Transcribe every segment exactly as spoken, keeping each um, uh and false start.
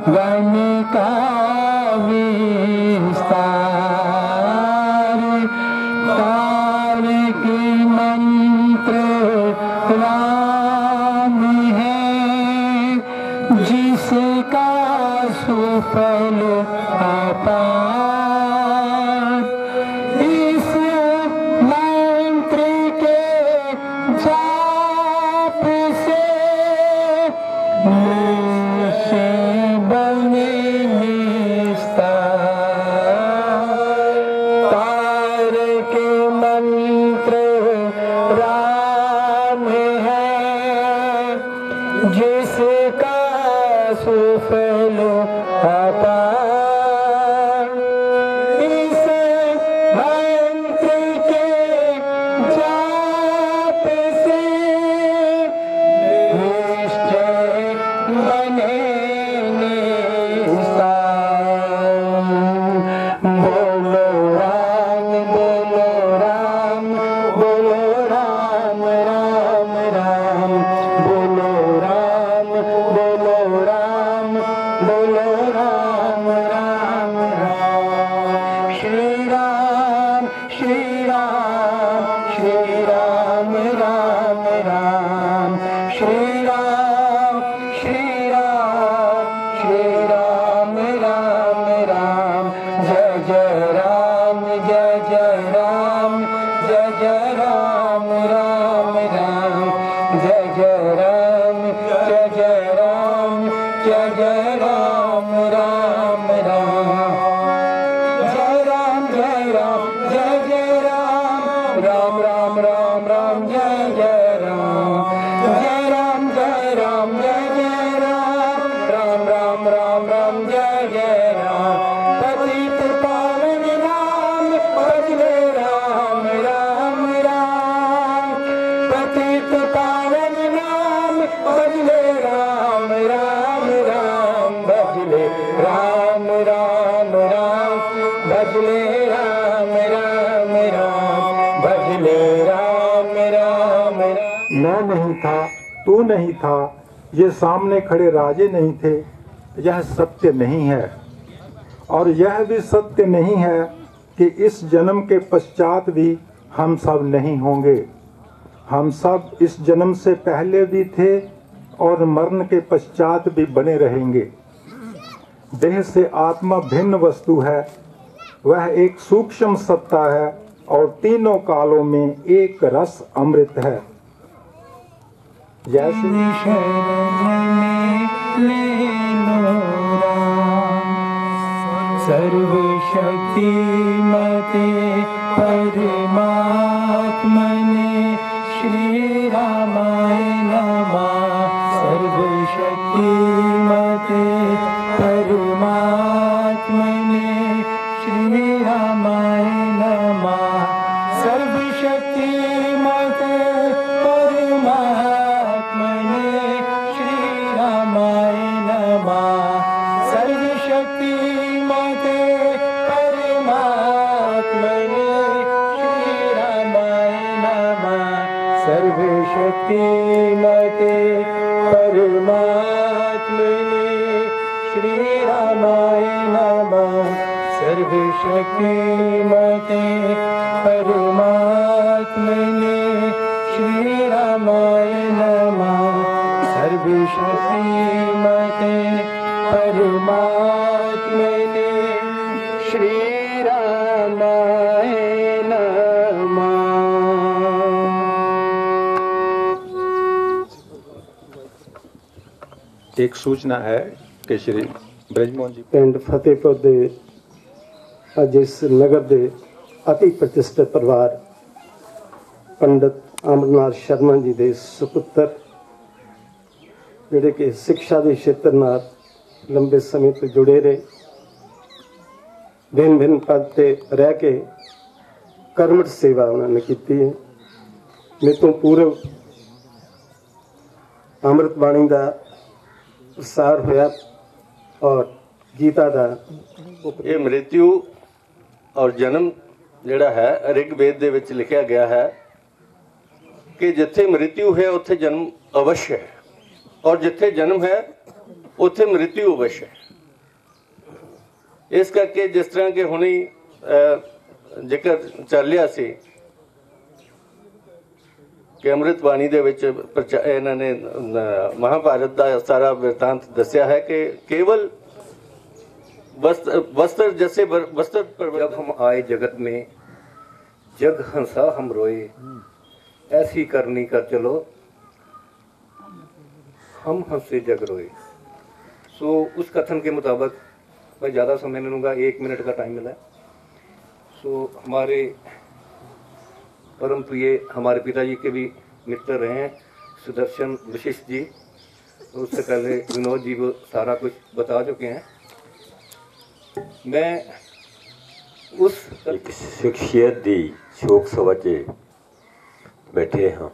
One का विस्तार, तारक मंत्र राम है, जिसका सुफल अपार। इस मंत्र के जाप से मूर्छे बने निस्तार। तारक मंत्र राम है, जिसका सुफल अपार। इस मंत्र के जाप से निश्चय बने निस्तार। बोलो राम, बोलो राम, बोलो राम राम राम, बोलो राम, बोलो राम, बोलो राम राम राम। श्री राम, श्री राम, श्री राम राम राम, श्री राम, श्री राम, श्री राम राम राम। जय जय राम, जय जय राम, जय जय राम राम राम, जय जय राम, जय जय राम, जय जय राम राम राम। जय राम, जय राम, जय जय राम, राम राम राम राम, जय जय राम। जय राम, जय राम, जय जय राम, राम राम राम राम, जय जय राम। पतित पावन राम, भजले राम राम राम, पतित पावन राम, भजले राम राम राम, भजले राम राम राम, भजले राम राम राम, भजले राम राम राम। मैं नहीं था, तू नहीं था, ये सामने खड़े राजे नहीं थे, यह सत्य नहीं है। और यह भी सत्य नहीं है कि इस जन्म के पश्चात भी हम सब नहीं होंगे। हम सब इस जन्म से पहले भी थे और मरण के पश्चात भी बने रहेंगे। देह से आत्मा भिन्न वस्तु है, वह एक सूक्ष्म सत्ता है और तीनों कालों में एक रस अमृत है। जैसे सर्वशक्तिमते परमात्मने श्री रामाय नमः। सर्वशक्तिमते परमात्मने श्री रामाय नमः। सर्वशक्तिमते परमात्मने श्री रामाय नमः। सर्वशक्तिमते परमात्मने श्री रामाय नमः। सर्वशक्तिमते परमात्मने श्री रामाय नमः। सर्वशक्तिमते परमात्मने श्री रामाय नमः। सर्वशक्तिमते परमात्मने श्री रामाय नमः। एक सूचना है कि श्री ब्रजमोहन जी पिंड फतेहपुर ਦੇ ਅੱਜ ਇਸ ਨਗਰ ਦੇ ਅਤੀ ਪ੍ਰਤਿਸ਼ਠਿਤ ਪਰਿਵਾਰ ਪੰਡਤ ਅਮਰਨਾਥ ਸ਼ਰਮਾ ਜੀ ਦੇ ਸੁਪੁੱਤਰ ਜਿਹੜੇ ਕਿ ਸਿੱਖਿਆ ਦੇ ਖੇਤਰ ਨਾਲ ਲੰਬੇ ਸਮੇਂ ਤੋਂ ਜੁੜੇ ਰਹੇ, ਦਿਨ ਦਿਨ ਪਦ ਤੇ ਰਹਿ ਕੇ ਕਰਮਠ ਸੇਵਾ ਉਹਨਾਂ ਨੇ ਕੀਤੀ ਹੈ। ਮੇਰੇ ਤੋਂ ਪੂਰਵ ਅੰਮ੍ਰਿਤ ਬਾਣੀ ਦਾ प्रसार होया और गीता का ये मृत्यु और जन्म जिहड़ा है ऋग्वेद दे विच लिखिया गया है कि जिथे मृत्यु है उत्थे जन्म अवश्य है और जिथे जन्म है उत्थे मृत्यु अवश्य है। ਇਸ ਕਰਕੇ ਜਿਸ ਤਰ੍ਹਾਂ ਕਿ ਹੁਣੇ ਜ਼ਿਕਰ ਚੱਲ ਰਿਹਾ ਸੀ ਕਿ ਅੰਮ੍ਰਿਤ ਬਾਣੀ ਦੇ ਵਿੱਚ ਇਹਨਾਂ ਨੇ ਮਹਾਭਾਰਤ ਦਾ ਸਾਰਾ ਵ੍ਰਿਤਾਂਤ ਦੱਸਿਆ ਹੈ ਕਿ ਕੇਵਲ वस्त्र वस्त्र जैसे वस्त्र पर जब हम आए जगत में जग हंसा हम रोए, ऐसी करनी कर चलो हम हंसे जग रोए। सो उस कथन के मुताबिक मैं ज़्यादा समय नहीं लूँगा, एक मिनट का टाइम मिला है। सो हमारे परम प्रिय हमारे पिताजी के भी मित्र रहे हैं सुदर्शन वशिष्ठ जी, उससे पहले विनोद जी वो सारा कुछ बता चुके हैं। मैं उस एक शख्सियत दी शोक सभा च बैठे हाँ।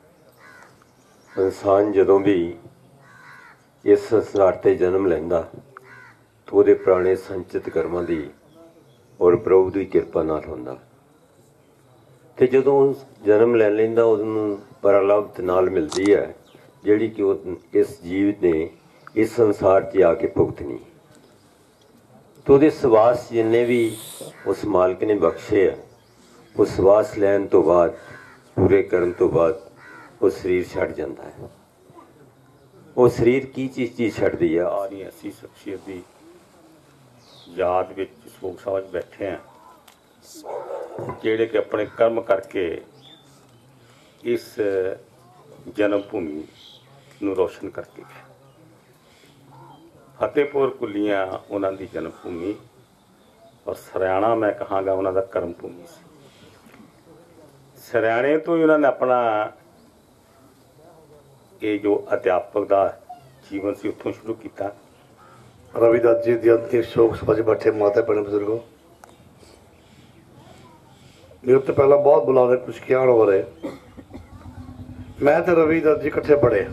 इंसान जदों भी इस संसार ते जन्म लैंदा तो ਉਹਦੇ ਪੁਰਾਣੇ ਸੰਚਿਤ ਕਰਮਾਂ ਦੀ ਔਰ ਪ੍ਰਭੂ ਦੀ ਕਿਰਪਾ ਨਾਲ ਹੁੰਦਾ ਤੇ ਜਦੋਂ ਜਨਮ ਲੈ ਲੈਂਦਾ ਉਹਨੂੰ ਪਰਲੌਕ ਨਾਲ ਮਿਲਦੀ ਹੈ ਜਿਹੜੀ ਕਿ ਉਹ ਇਸ ਜੀਵ ਨੇ ਇਸ ਸੰਸਾਰ 'ਚ ਆ ਕੇ ਭੁਗਤਣੀ। तो ਉਹਦੇ ਸਵਾਸ ਜਿੰਨੇ ਵੀ ਉਸ ਮਾਲਕ ਨੇ ਬਖਸ਼ੇ ਆ ਉਹ ਸਵਾਸ ਲੈਣ ਤੋਂ ਬਾਅਦ ਪੂਰੇ ਕਰਨ ਤੋਂ ਬਾਅਦ ਉਹ ਸਰੀਰ ਛੱਡ ਜਾਂਦਾ ਹੈ। ਉਹ ਸਰੀਰ ਕੀ ਚੀਜ਼ ਚੀਜ਼ ਛੱਡਦੀ ਆ ਆ ਰਹੀ ਅਸੀਂ ਸ਼ਖਸੀਅਤ ਦੀ ਯਾਦ ਵਿੱਚ ਸੋਗ ਸਭਾ 'ਚ ਬੈਠੇ ਆ ਜਿਹੜੇ ਕਿ ਆਪਣੇ ਕਰਮ ਕਰਕੇ ਇਸ ਜਨਮ ਭੂਮੀ ਨੂੰ ਰੋਸ਼ਨ ਕਰਕੇ ਗਏ। ਫਤਿਹਪੁਰ ਕੁੱਲੀਆਂ ਉਹਨਾਂ ਦੀ ਜਨਮ ਭੂਮੀ ਔਰ ਸਰਿਆਣਾ ਮੈਂ ਕਹਾਂਗਾ ਉਹਨਾਂ ਦਾ ਕਰਮ ਭੂਮੀ ਸੀ। ਸਰਿਆਣੇ ਤੋਂ ਹੀ ਉਹਨਾਂ ਨੇ ਆਪਣਾ ਇਹ ਜੋ ਅਧਿਆਪਕ ਦਾ ਜੀਵਨ ਸੀ ਉੱਥੋਂ ਸ਼ੁਰੂ ਕੀਤਾ। रविदास जी दी अंतिम शोक सभा च बैठे माता भैन बजुर्गो, मेरे तो पहला बहुत बुलाने कुछ किया हो रहे। मैं तो रविदास जी इकट्ठे पढ़े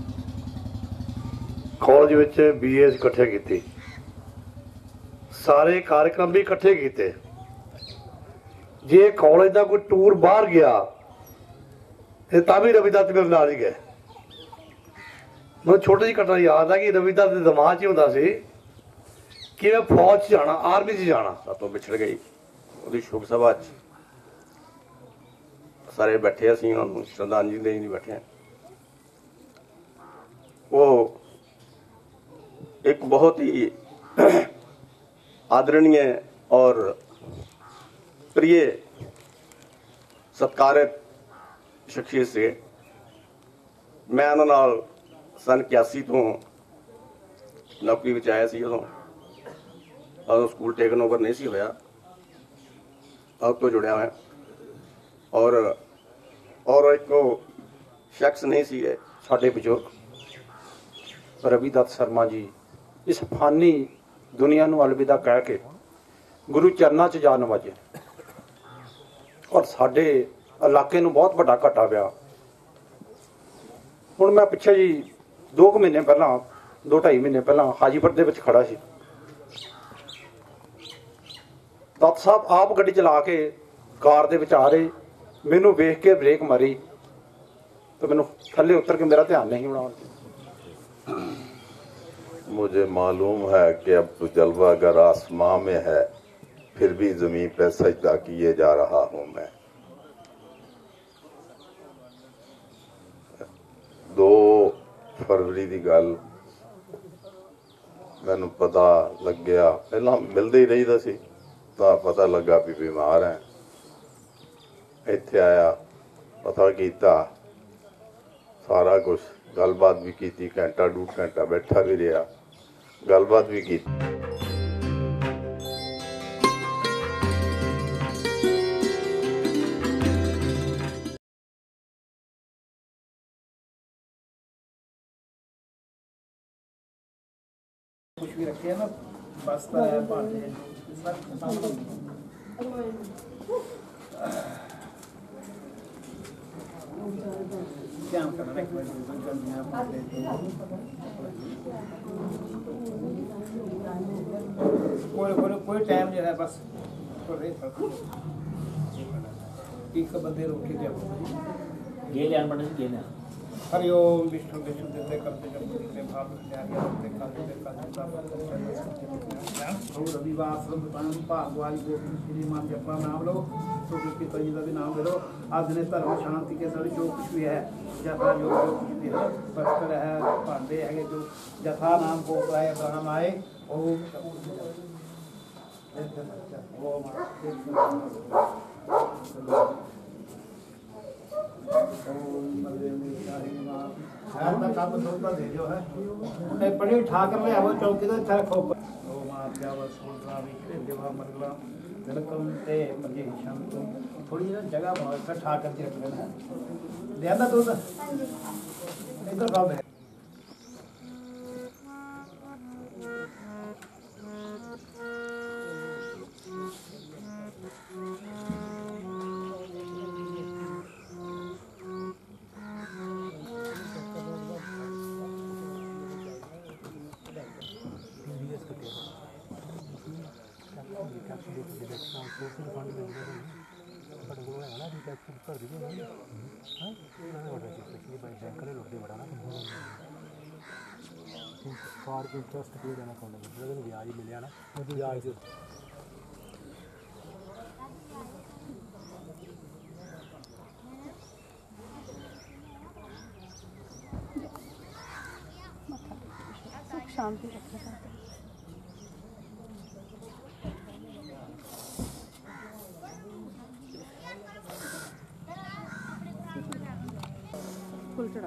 कॉलेज विच बी ए इकट्ठे की, सारे कार्यक्रम भी इकट्ठे किए। जे कॉलेज का कोई टूर बाहर गया तो भी रविदास मेरे नाल ही गए। मैं छोटी जी घटना याद है कि रविदास के दिमाग च होंदा सी कि मैं फौज च जाना, आर्मी च जाना। ਸਾਤੋਂ ਵਿਛੜ ਗਈ ਉਹਦੀ ਸ਼ੋਕ ਸਭਾ 'ਚ ਸਾਰੇ ਬੈਠੇ ਅਸੀਂ ਉਹਨੂੰ ਸ਼ਰਧਾਂਜਲੀ ਦੇਣ ਲਈ ਬੈਠੇ। ਉਹ एक बहुत ही आदरणीय और प्रिय सत्कारित शख्सियत से मैं उन्होंने नाल सन इक्यासी तो नौकरी विच आया सी। उदों उदों स्कूल टेकन ओवर नहीं सी होया, अब तो जुड़िया मैं और और एक शख्स नहीं सी साडे बजुर्ग रविदास शर्मा जी इस फानी दुनिया ਨੂੰ अलविदा कह के गुरु चरना च जा नवाजे और साडे इलाके ਨੂੰ बहुत ਵੱਡਾ ਘਾਟਾ ਪਿਆ। ਹੁਣ ਮੈਂ ਪਿੱਛੇ ਜੀ दो ਮਹੀਨੇ ਪਹਿਲਾਂ दो ढाई ਮਹੀਨੇ ਪਹਿਲਾਂ ਹਾਜੀਪੁਰ ਦੇ ਵਿੱਚ ਖੜਾ ਸੀ। ਦਤ ਸਾਹਿਬ ਆਪ ਗੱਡੀ ਚਲਾ ਕੇ ਕਾਰ ਦੇ ਵਿੱਚ ਆ ਰਹੇ, ਮੈਨੂੰ ਵੇਖ ਕੇ ਬ੍ਰੇਕ ਮਾਰੀ ਤੇ ਮੈਨੂੰ ਥੱਲੇ ਉਤਰ ਕੇ ਮੇਰਾ ਧਿਆਨ नहीं होना। मुझे मालूम है कि अब तो जलवागर आसमां में है, फिर भी जमीन पर सजदा किए जा रहा हूं मैं। दो फरवरी की गल मैनू पता लग गया, पहला मिलते ही रहीदा सी तो पता लगा भी बीमार है। इत्थे आया, पता किया, सारा कुछ गलबात भी की, घंटा डूढ़ घंटा बैठा भी रहा, गलबात भी की। कुछ भी रखे ना बस्ता है भांडे सब खत्म। क्या करना है कोई कोई कोई टाइम जो है बस एक बंदे रोके थे ये ध्यान पड़े ये ना हरिओम विष्णु विष्णु देते करते करते भाव में आ गया करते करते करते और रविवार संतान भागवाली गोविंद श्री मान जपा नाम लो तो की तजी का भी नाम ले लो। आज ने धर्म शांति के साथ जो कुछ भी है जथा जो जो कुछ भी है बस्तर है भांडे है जो जथा नाम को है नाम आए ओम पड़ी ठाकर में वो चौकी तो अच्छा रखो थोड़ी ना जगह बनाओ इसका ठाकर के रख लेना ध्यान दूध इधर सब है। इंटरेस्ट पे देना पड़ेगा ब्याज मिले ना ब्याज शांति रखना फुल चढ़ा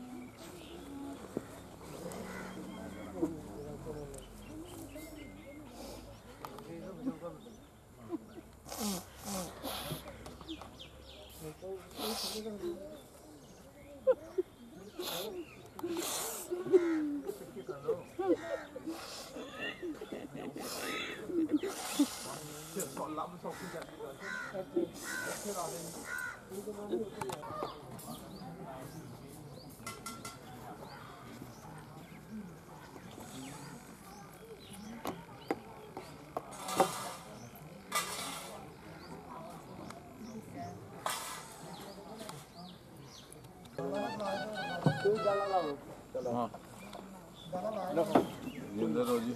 जिंदर हो जी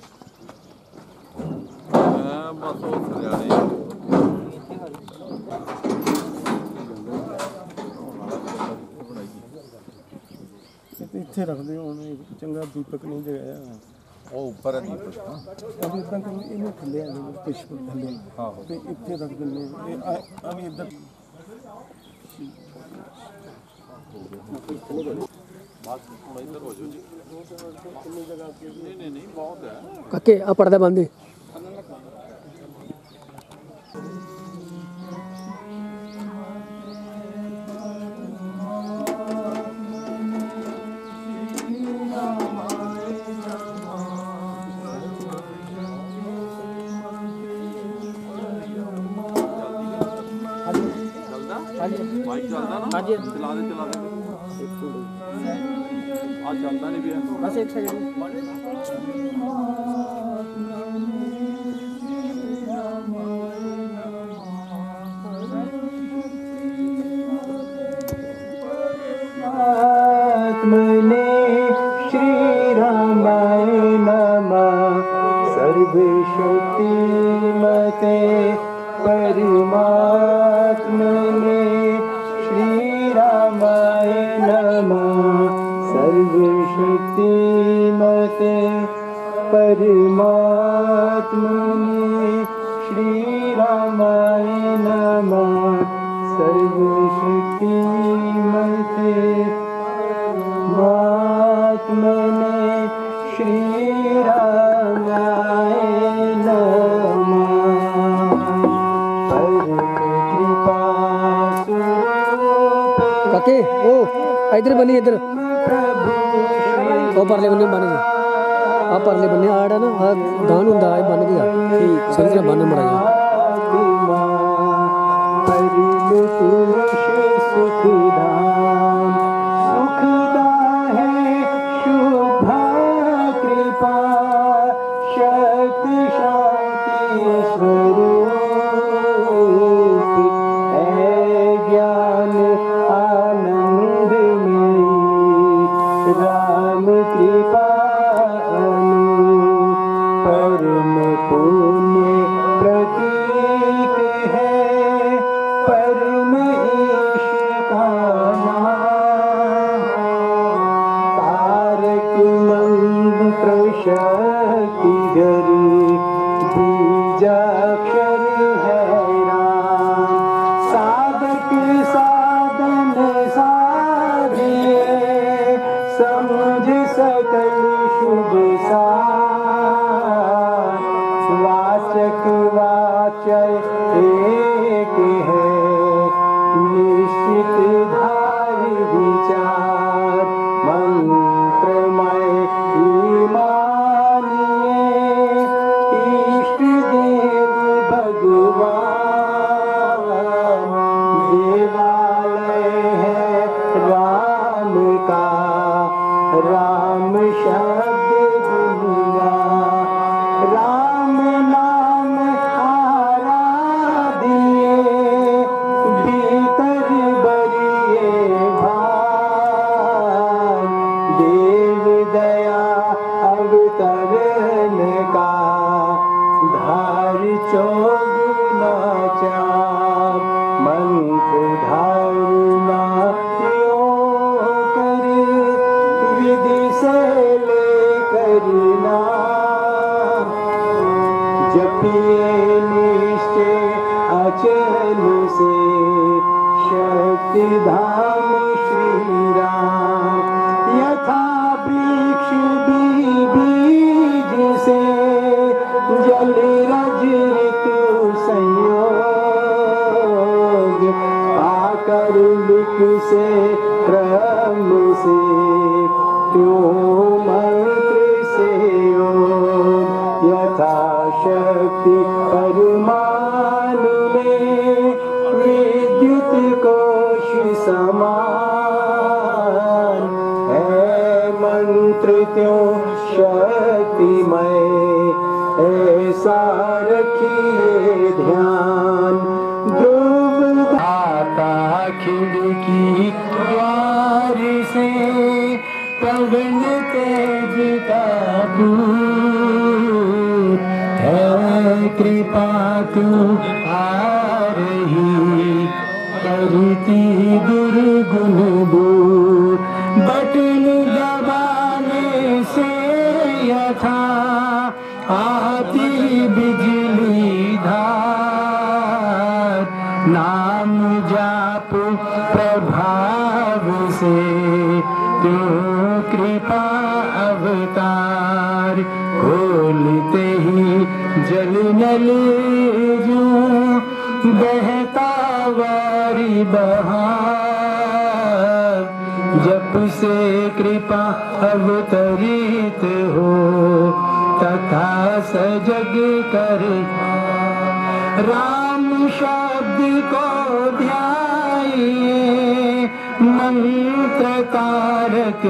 मैं बस वो सरियाड़ी ਇੱਥੇ ਰੱਖਦੇ ਹੁਣ ਚੰਗਾ ਦੀਪਕ ਨਹੀਂ ਜਗਾਇਆ ਉਹ ਉੱਪਰ ਹੈ ਦੀਪਕ ਅਭੀ ਇਦਾਂ ਕਿ ਇਹਨੂੰ ਥੱਲੇ ਆ ਜਾਓ ਪਿਛੇ ਥੱਲੇ ਆਹੋ ਤੇ ਇੱਥੇ ਰੱਖ ਦਿੰਦੇ ਇਹ ਆ ਵੀ ਇੱਧਰ ਕਾਕੇ ਆ ਪਰਦਾ ਬੰਦ माइक चलता ना हाँ जी चला दे चला दे आज चलता नहीं भी है बस एक सेकंड आत्मने श्री रामाय नमः सर्वशक्ति मते परमात्मने श्री रामाय नमः सर्वशक्ति मते परमात्मने श्री रामाय नमः सर्वशक्ति मते परमात्मने श्री रामाय काके ओ इधर बनी इधर ओ परले बन्ने बन गया आ परले बन्ने आड़ा ना आ गान हुंदा आ बन गया ठीक सही तरह बन मड़ा सुखदाम सुखदा है शुभ कृपा शक्ति शांति स्वरूप है ज्ञान राम कृपा परम पुण्य प्रतीक है परम ईश का नाम। तारक मंत्र शक्ति गरी बीजाक्षर है राम। साधक साधन साधिए समझ सकल शुभ सार। वाचक वाचय एक है निश्चित धारि विचार। मंत्रमय ही मानिए इष्ट देव भगवान। देवालय है राम का राम शब्द गुंगा। राम नाम आराधिए भीतर बरिए भान। देव दया अवतरण का धार चौगुना चार। मंत्र धारणा यो करे विधि से ले करना। जपिए निश्चय अचल से शक्ति धाम श्री राम। यथा वृक्ष भी बीज से जल रज ऋतु संयोग। पाकर लिख से क्रम से त्यों मंत्र से योग। यथा शक्ति परमाणु में विद्युत कोश समान है। मंत्र त्यों शक्तिमय ऐसा रखिए ध्यान। ध्रुव आता खिड़की द्वार से पवन तेज का दूत है। कृपा क्यों आ रही करती दुर्गुण दूर। बटन दबाने से यथा आती बिजली धार। नाम जाप प्रभाव से त्यों कृपा अवतार। खोलते ही जल नल जो बहता वारी बहार। जप से कृपा अवतरित हो तथा सजग कर। राम शब्द को ध्याइए मंत्र तारक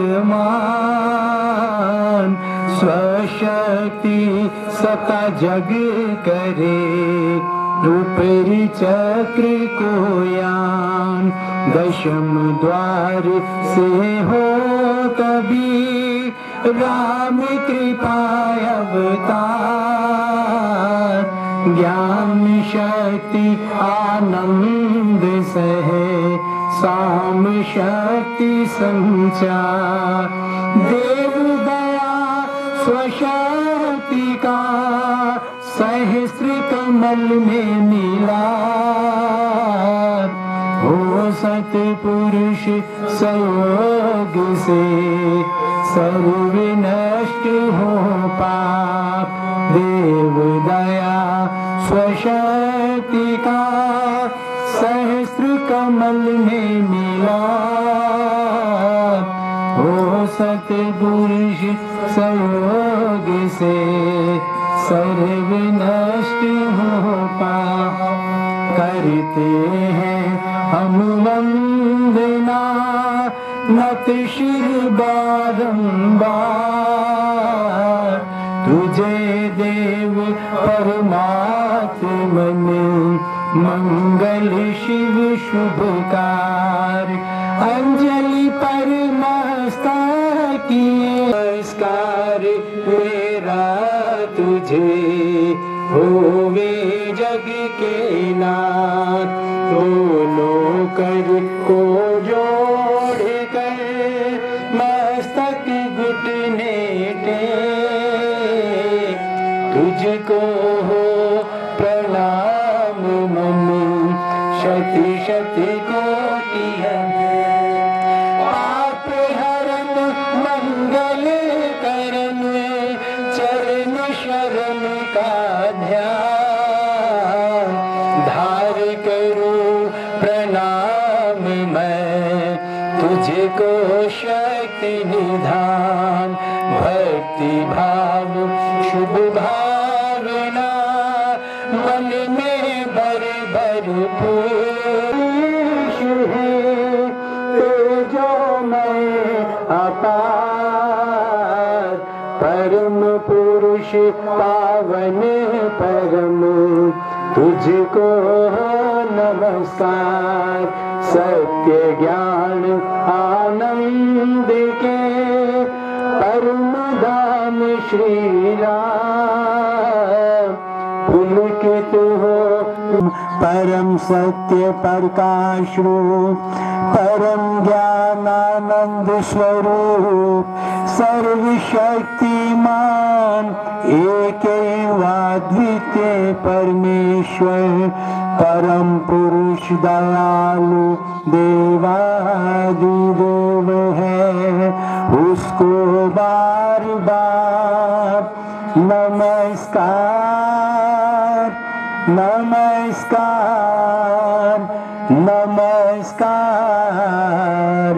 मान। स्वशक्ति सता जग करे ऊपरी चक्र को यान। दशम द्वार से हो तभी राम कृपा अवतार। ज्ञान शक्ति आनंद सहे साम शक्ति संचार। देव दया स्वशक्ति का सहस्र कमल में मिला। हो सतपुरुष संयोग से सर्व नष्ट हो पाप। देव दया स्वशक्ति का सहस्र कमल में मिला। हो सतपुरुष संयोग से सर्व नष्ट हो पाप। करते हैं हम वंदना नत शिर बारंबार। तुझे देव परमात्मन मंगल शिव शुभकार। अंजलि परमस्तकीय नमस्कार मेरा तुझे होवे जग के नाथ। दोनों कर को जोड़ कर मस्तक घुटने टेक, तुझको हो प्रणाम मम शति शति कोटि पाप हरन मंगल करन चरण शरण का ध्यान। धार करूं प्रणाम मैं तुझको शक्ति निधान। भक्ति भाव शुभ भावना मन में भर भर पुरुष है तेजोमय अपार। परम पुरुष पावन परम तुझको नमस्कार। सत्य ज्ञान आनंद के परम धाम श्री राम। पुलकित हो परम सत्य प्रकाश रूप, परम ज्ञान आनंद स्वरूप, सर्वशक्तिमान एक अद्वितीय परमेश्वर, परम पुरुष दयालु देवादिदेव है। उसको बार बार नमस्कार नमस्कार नमस्कार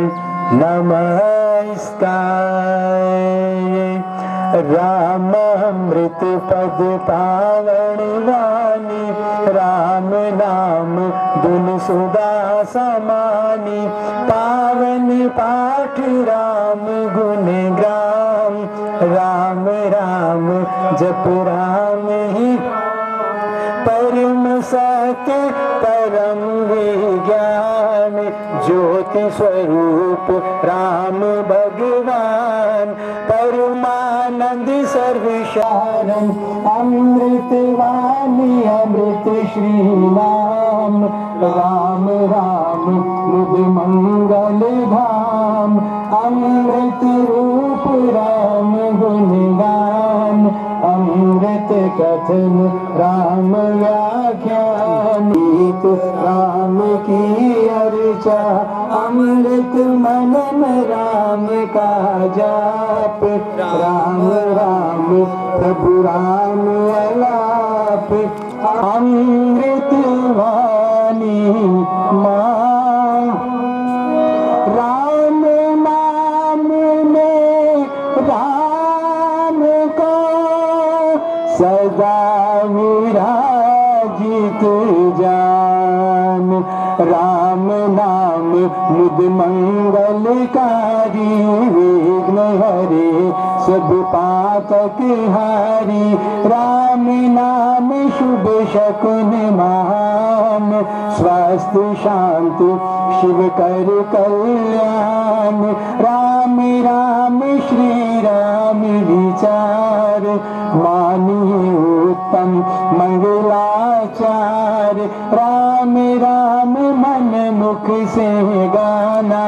नमस्कार। राम अमृत पद पावन वाणी, राम नाम दुन सुधा समानी। पावन पाठ राम गुण ग्राम, राम राम जप राम ही परम सत्य परम विज्ञान। ज्योति स्वरूप राम भगवान, परमानंद सर्वशारण। अमृत वाणी अमृत श्री राम, राम राम मुद मंगल धाम। अमृत रूप राम गुणगान, अमृत कथन राम व्याख्यान। गीत राम की अर्चा, अमृत मनन राम का जाप। राम राम प्रभु राम अलाप, अमृत वाणी माँ। राम नाम में राम को सदा विराजित जान। राम नाम मुद मंगलकारी, विघ्न हरे सब पातक हारी। राम नाम शुभ शकुन महान, स्वास्थ्य शांति शिव कर कल्याण। राम राम श्री राम विचार, मानिए उत्तम मंगलाचार। राम राम मन मुख से गाना,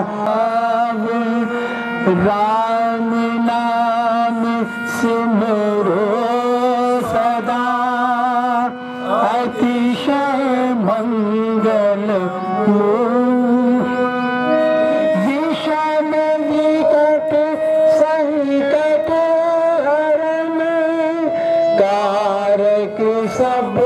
राम नाम सिमरो सदा। अतिशय मंगल विषम विकट संकट हरण, कारक सब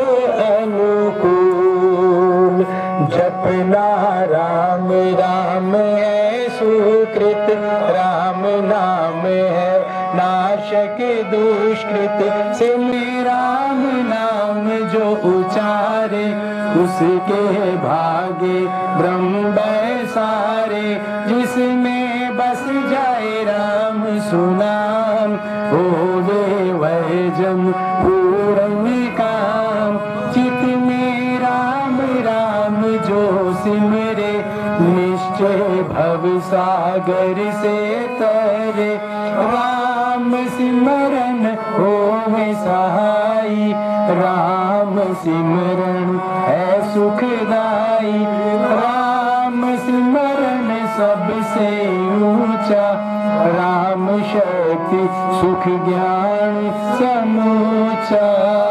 अनुकूल। जपना राम राम है सुकृत, राम नाम है नाशक दुष्कृत। सिमरि राम नाम जो उचारे, उसके भागे ब्रह्म सारे। जिसमें बस जाए राम सुनाम, होवे वह जन पूर्ण काम। चित में राम राम जो सिमरे, निश्चय भव सागर से तरे। राम सिमरन होवे सहाई, राम सिमरन है सुखदाई, राम सिमरन सबसे ऊंचा, राम शक्ति सुख ज्ञान समूचा।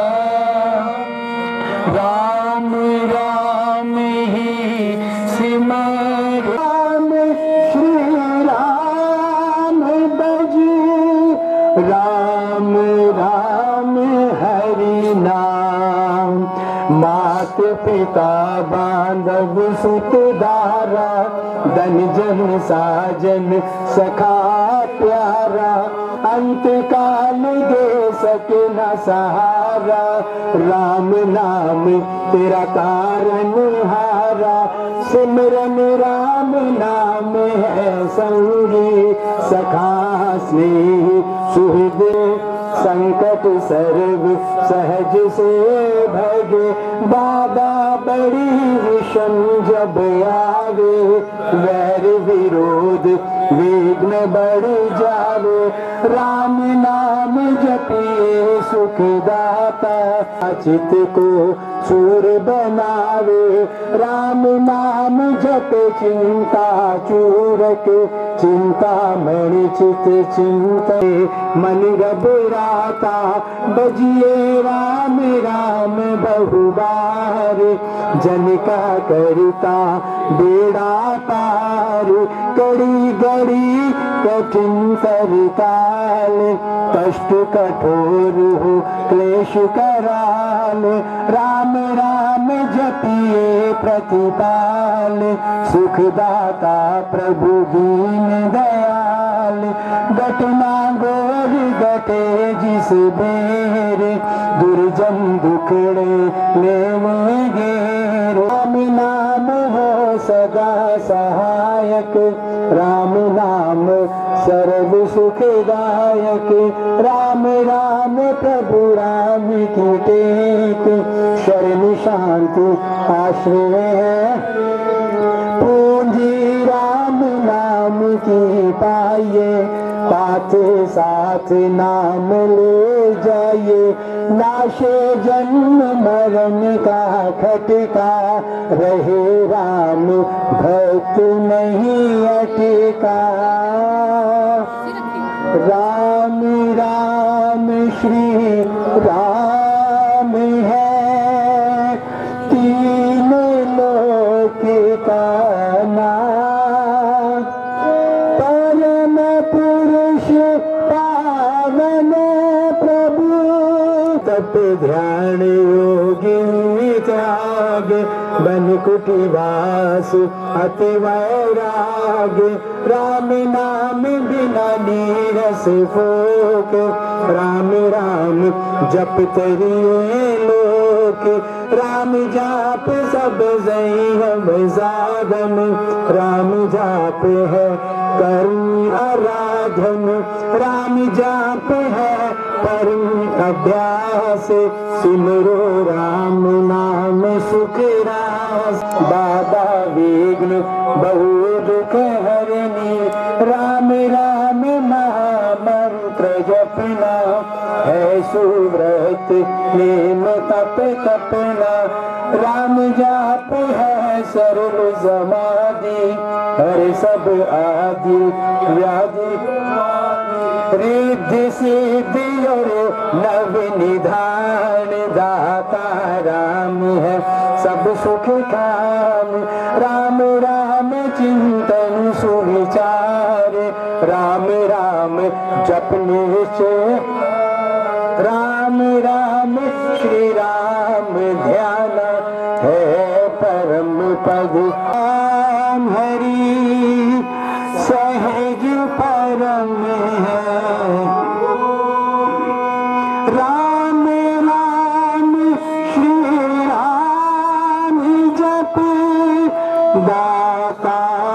राम राम ही सिमर, राम श्री राम बजी, राम राम हरि नाम। मात पिता बांधव सुत दारा, धन जन साजन सखा प्यारा, अंत काल दे सके न सहारा, राम नाम तेरा कारण हारा। सिमरन राम नाम है संगी, सखा स्नेही सुहृद, संकट सर्व सहज से भगे, बाधा बड़ी विषम जब आवे, वैर विरोध विघ्न बढ़ जावे। राम नाम जपिए सुखदाता, चित को चूर बनावे, राम नाम जप चिंता चूरक, चिंता मणि चित चिंते मन घबराता, बजिए राम राम बहुबार, जन का करता बेड़ा पार। कड़ी गड़ी कठिन करताल, कष्ट कठोर हो क्लेश कराल, राम राम जपिए प्रतिपाल, सुखदाता प्रभु दीन दयाल। घटना गोर घटे जिस बेर, दुर्जन दुखड़े लेवेंगे, राम नाम हो सदा सहायक, राम नाम सर्व सुखदायक। राम राम प्रभु राम की टेक, शरण शांति आश्रय है, पूंजी राम नाम की पाइए, पाते साथ नाम ले जाइए। नाशे जन्म मरण का खटका, रहे राम भक्त नहीं अटका। राम राम श्री राम है, तीन लोक का नाम, परम पुरुष पावन प्रभु। तप ध्यान योगी त्याग, बन कुटिवास अति वैराग। राम नाम बिना नीरस फोक, राम राम जप तरिए लोक। राम जाप सब जैव साधन, राम जाप है कर्म आराधन। राम जाप है परम अभ्यास, सिमरो राम नाम सुख रास। बाधा विघ्न बहु दुख हरनी, राम राम महामंत्र जपना है सुव्रत नेम तप तपना। राम जाप है सरल समाधि, हर सब आदि व्याधि। रिद्धि सिद्धि और नव निधान, दाता राम है सब सुख काम। राम राम चिंतन सुविचार, राम राम जप निश्चय। राम राम श्री राम ध्यान है परम पद। राम हरि सहज परम है, राम राम श्री राम जप, दाता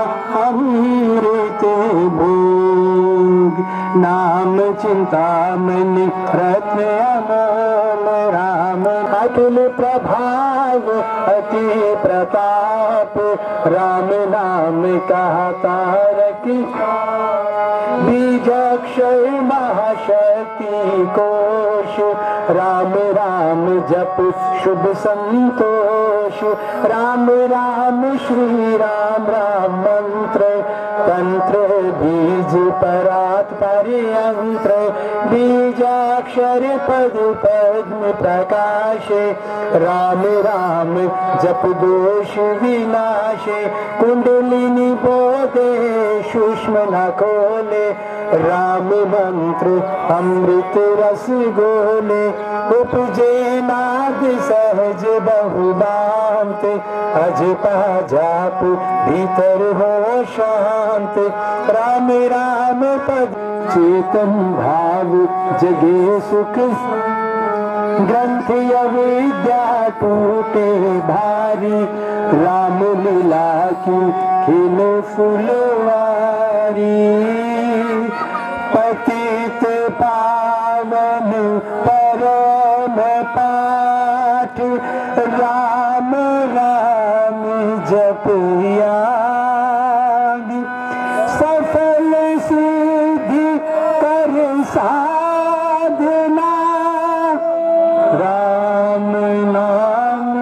अमृत भोग। नाम चिंतामणि रत्न अमोल, राम अतुल प्रभाव अति प्रताप। राम नाम कहा तारक, बीजाक्षर महाशक्ति कोश। राम राम जप शुभ संतोष, राम राम श्री राम राम मंत्र, तंत्र बीज परात पर्यंत्र, बीजाक्षर पद पद्म प्रकाशे, राम राम जप दोष विनाशे, कुंडलिनी बोधे सूक्ष्म न खोले, राम मंत्र अमृत रस गोले, उपजे नाद सहज बहुबांत, अजपा जाप भीतर हो शांत, राम राम पद चेतन भाव जगे सुख, ग्रंथ अविद्या टूटे भारी, राम लीला की खिल फुलवारी, पतित पावन परम पाठ, राम राम जप याद, सफल सिद्धि कर साधना, राम नाम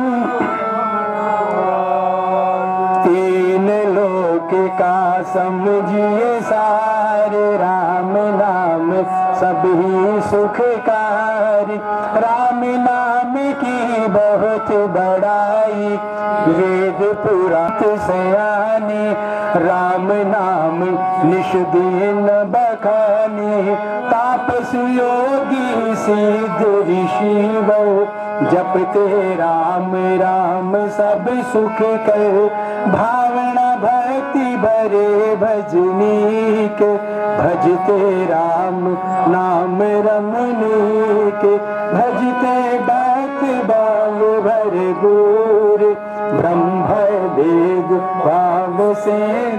तीन लोक का समझिए सारे, राम नाम सभी सुखकारी, राम नाम की बहुत बड़ाई, वेद पुराण सयानी, राम नाम निश दिन बखानी, तापस योगी सिद्ध ऋषि वो, जपते राम राम सब सुख कर, भावना भक्ति भरे भजनीक, भजते राम नाम रमणीक, भजते भक्त बाल भर दूर, ब्रह्म वेद भाव से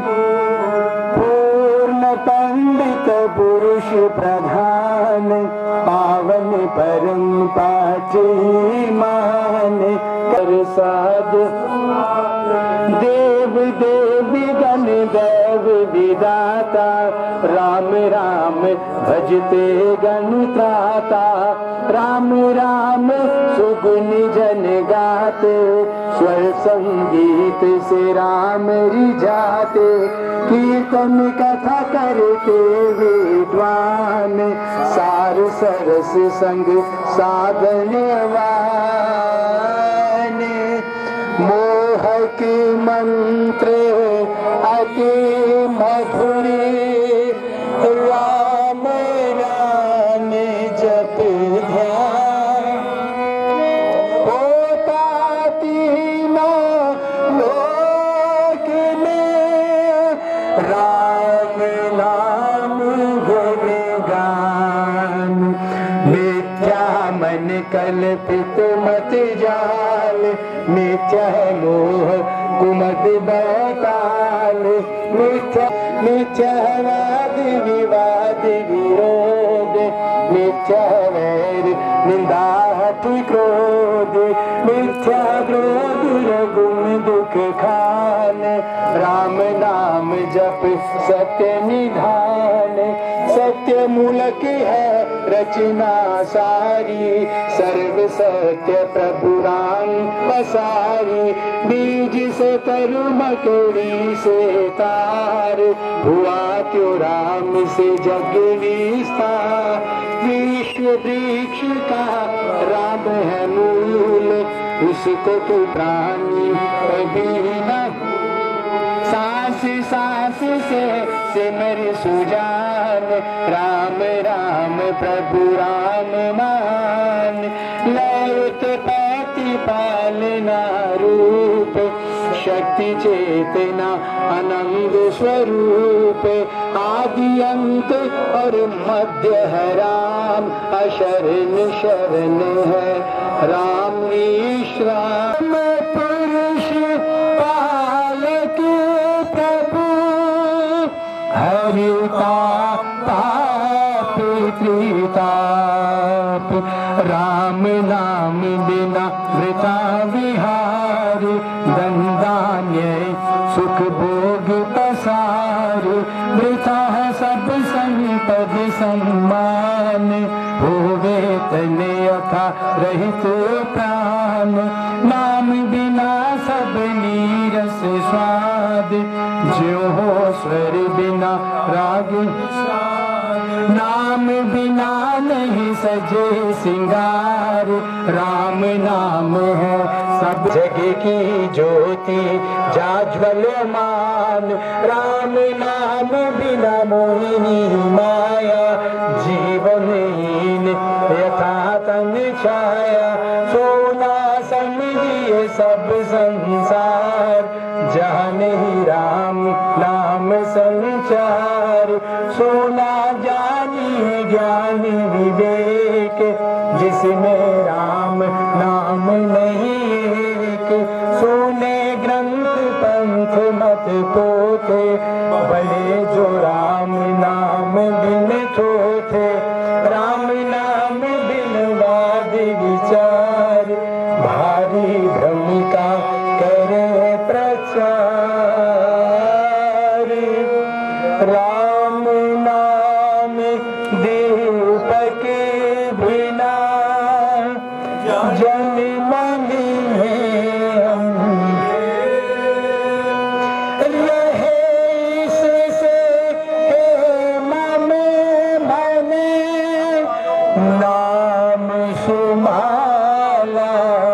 पूर्ण पंडित पुरुष प्रधान, पावन परम पाठ मान, कर साध देव देवी गण देव विदाता, राम राम भजते गण त्राता, राम राम सुगुन जन गाते, स्वर संगीत से राम रिझाते, कीर्तन कथा करते विद्वान, सार सरस संग साधन वान, मोहक मंत्र अति मधुरी, राम राम जप ध्यान, होता तीनों लोक में, राम नाम गुणगान, मिथ्या मन कल्पित मत जाल, मिथ्या मोह कुमद बैताल, मिथ्या मिथ्या वाद विवाद विरोध, मिथ्या वैर निंदा हठ क्रोध, मिथ्या क्रोध रघुन दुख खान, राम नाम जप सत्य निधान, सत्य मूलक है रचना सारी, सर्व सत्य प्रभु राम पसारी, बीज से तरु मकड़ी से तार, हुआ क्यों राम से जग विस्तार, विश्व वृक्ष का राम है मूल, उसको तो प्राणी कभी न, सांस सांस से सिमर सुजान, राम राम प्रभु राम मान, लौट पैति पालना रूप, शक्ति चेतना आनंद स्वरूप, आदि अंत और मध्य है राम, अशरण शरण है राम विश्राम, पुरुष पालक प्रभु, हरिता ताप त्रिताप, राम नाम बिना वृथा विहार, दंडान्य सुख भोग पसार, वृथा सब संपद सम्मान, होवे तन अथा रहित प्राण। नाम बिना सब नीरस स्वाद, ज्यों हो स्वर बिना राग। नाम बिना नहीं सजे सिंगार, राम नाम है सब जग की ज्योति जाज्वल्यमान। राम नाम बिना मोहिनी माया, जीवनहीन यथा तन छाया। सोना समझिए सब संसार, जहाँ नहीं राम नाम संचार। सोना जानिए ज्ञान विवेक, जिसमें राम नाम नहीं एक। सोने ग्रंथ पंथ मत पोथे, बड़े जो राम नाम बिन थोथे। राम नाम बिन वाद विचार, भारी भ्रम का करे प्रचार। राम नाम दीपक बिना जन्म रहे, इससे मन बने नाम सुमाला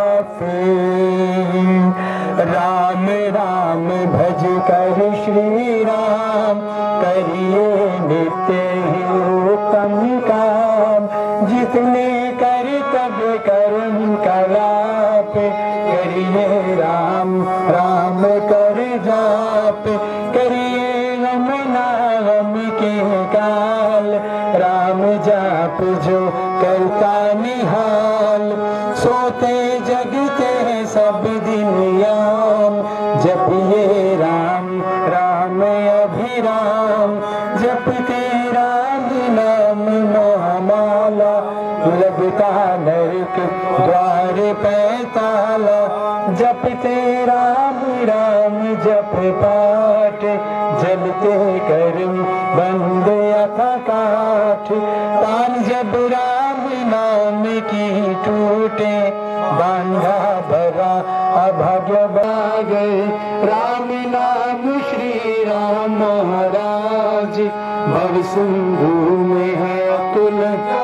फिर। राम राम भज कर श्री राम, करिए नित्य ही उत्तम काम। जितने कर तब कर्म कलाप, करिए राम राम कर जाप। करिए गम नाम के काल, राम जाप जो करता निहाल। सोते जगते सब दिन याम, जपिए राम राम अभिराम। जपते राम नाम महामाला, लगता नरक द्वार पैताला। जपते राम राम जप पाठ, जलते कर्म बंद अथा काठ। तान जब राम नाम की टूटे, बांधा भरा अभाग्य बागे। राम नाम श्री राम महाराज, भव सिंधु में है अतुल।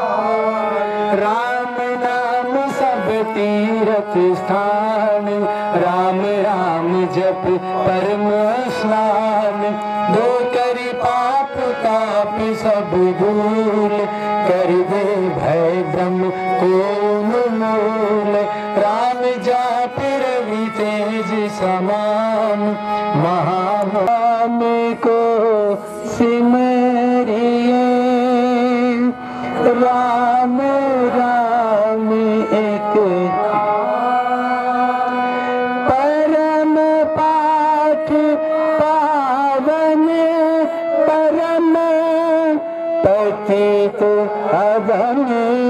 राम नाम सब तीर्थ स्थान, राम राम जप परम स्नान। दो कर पाप ताप सब दूर, कर दे भय ब्रह्म को मूल। राम जाप रवि तेज समान, महानाम को सिमरिए। राम राम एक परम पाठ पावन, परम पतित अवन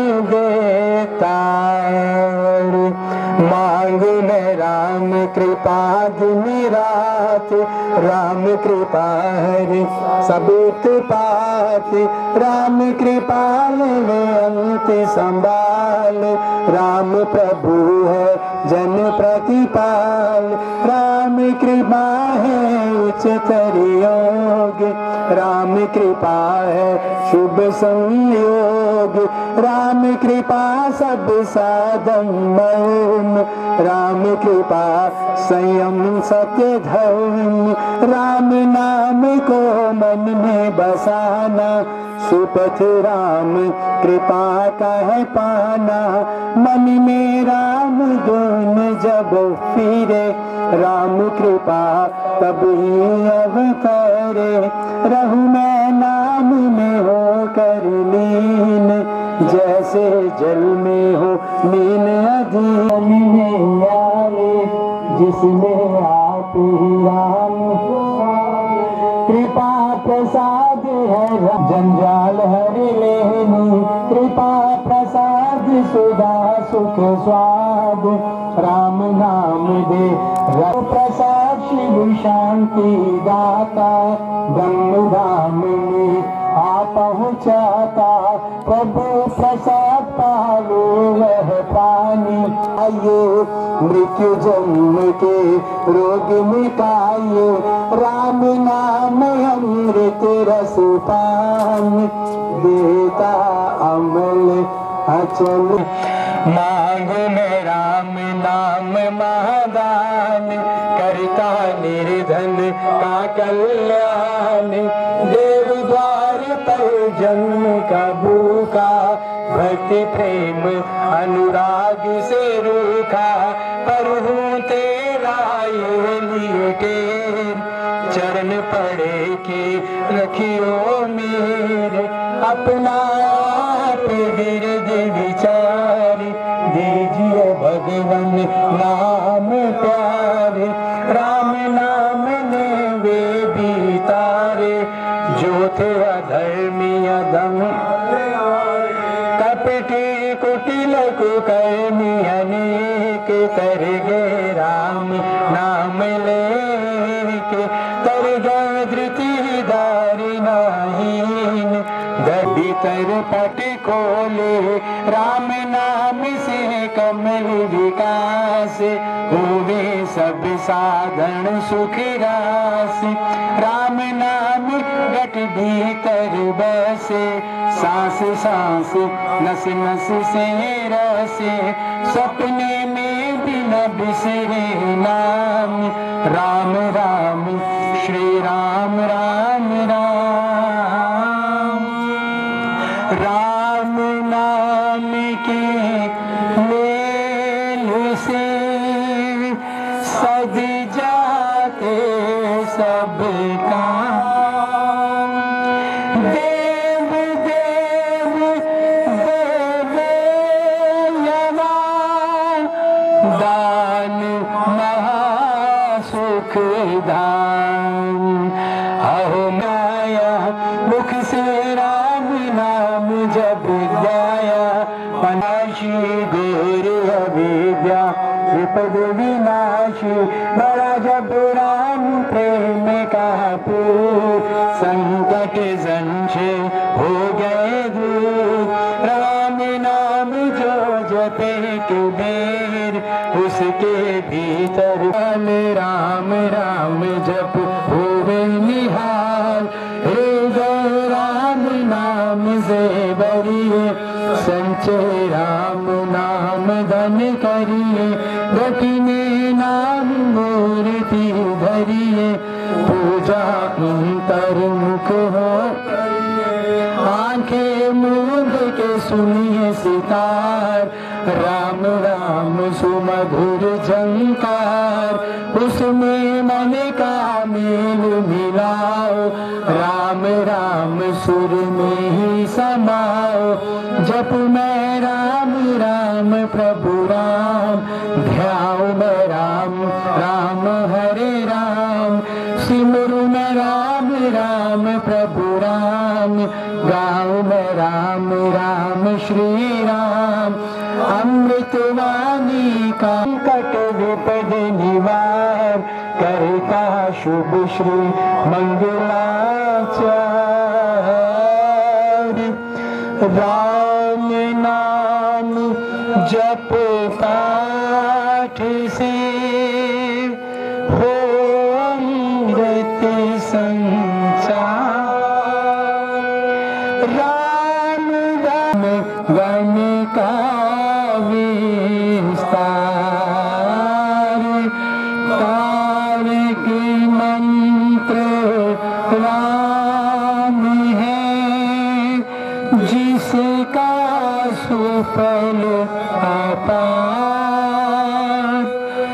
देतार। मांगु न राम कृपा दिन रात, राम कृपा हरि सब उत्पात। राम कृपाल अंत संभाल, राम प्रभु है जन प्रतिपाल। राम कृपा है उच्चतर योग, राम कृपा है शुभ संयोग। राम कृपा सब साधन मौन, राम कृपा संयम सत्य धर्म। राम नाम को मन में बसाना, सुपथ राम कृपा का है पाना। मन में राम गुण जब फिरे, राम कृपा तब ही अवतरे। रहूं मैं नाम में होकर लीन, जैसे जल में हो मीन अधीन। में आवे जिसमें आप ही राम, कृपा प्रसाद है जंजाल हर लेनी। कृपा प्रसाद सुधा सुख स्वाद, राम नाम दे रब प्रसाद शिव शांति दाता। ब्रह्म धाम में आप पहुँचाता, प्रभु प्रसाद पावे वह पानी। आइए मृत्यु जन्म के रोग मिटाइए, राम नाम अमृत रस पान, देता अमल अचल। मांगो मैं राम नाम महादान, करता निर्धन का कल्याण। देव द्वार पर जन्म का भूखा, भक्ति प्रेम अनुराग से रूखा। पर हूँ तेरा ये लिए टेर, चरण पड़े के रखियो मेरे। अपना आप गिरद विचार, दीजिए भगवन नाम प्यारे। राम नाम ने वे भी तारे, जो थे अधर्मी अधम कपटी कुटिल कुकर्मी अनेक। तर गए राम नाम लेके, तर गए धृति दारी नाहीन। गड्डी तर पट खोले, राम नाम से कमल विकास। हुए सब साधन सुख रास, राम नाम घट भीतर बसे। सांस सांस नस नस से रसे, सपने में भी न बिसरे नाम। राम राम श्री राम राम राम। राम नाम के मेल से सज जाते सब काम। देव देव देवयवा, दान महासुख दान। अहो माया मुख से राम नाम जब गाया, पनाशी घोर अविद्या विपद विनाशी। बड़ा जब राम प्रेम का पूर, संकट संशय हो गए दूर। राम नाम जो जपे कुबेर, उसके भीतर राम राम जप होवे निहाल। हृदय राम नाम से भरिए, संचय राम नाम धन करिए। घटने नाम मूर्ति धरिए, पूजा अंतर्मुख हो। आंखें मूंद के सुनिए सितार, राम राम सुमधुर झंकार। उसमें मन का मेल मिलाओ, राम राम सुर में ही समाओ। जप मैं राम राम प्रभु राम, ध्याओ मैं राम राम हरे राम। सिमरु मैं राम राम प्रभु राम, गाओ मैं राम राम श्री राम। अमृतवाणी का कट विपद निवार, करता शुभ श्री मंगलाचार। राम नाम जप पाठ से हो अमृत संचार। राम राम वन का विस्तार, तारक मंत्र राम है, जिसका सुफल अपार।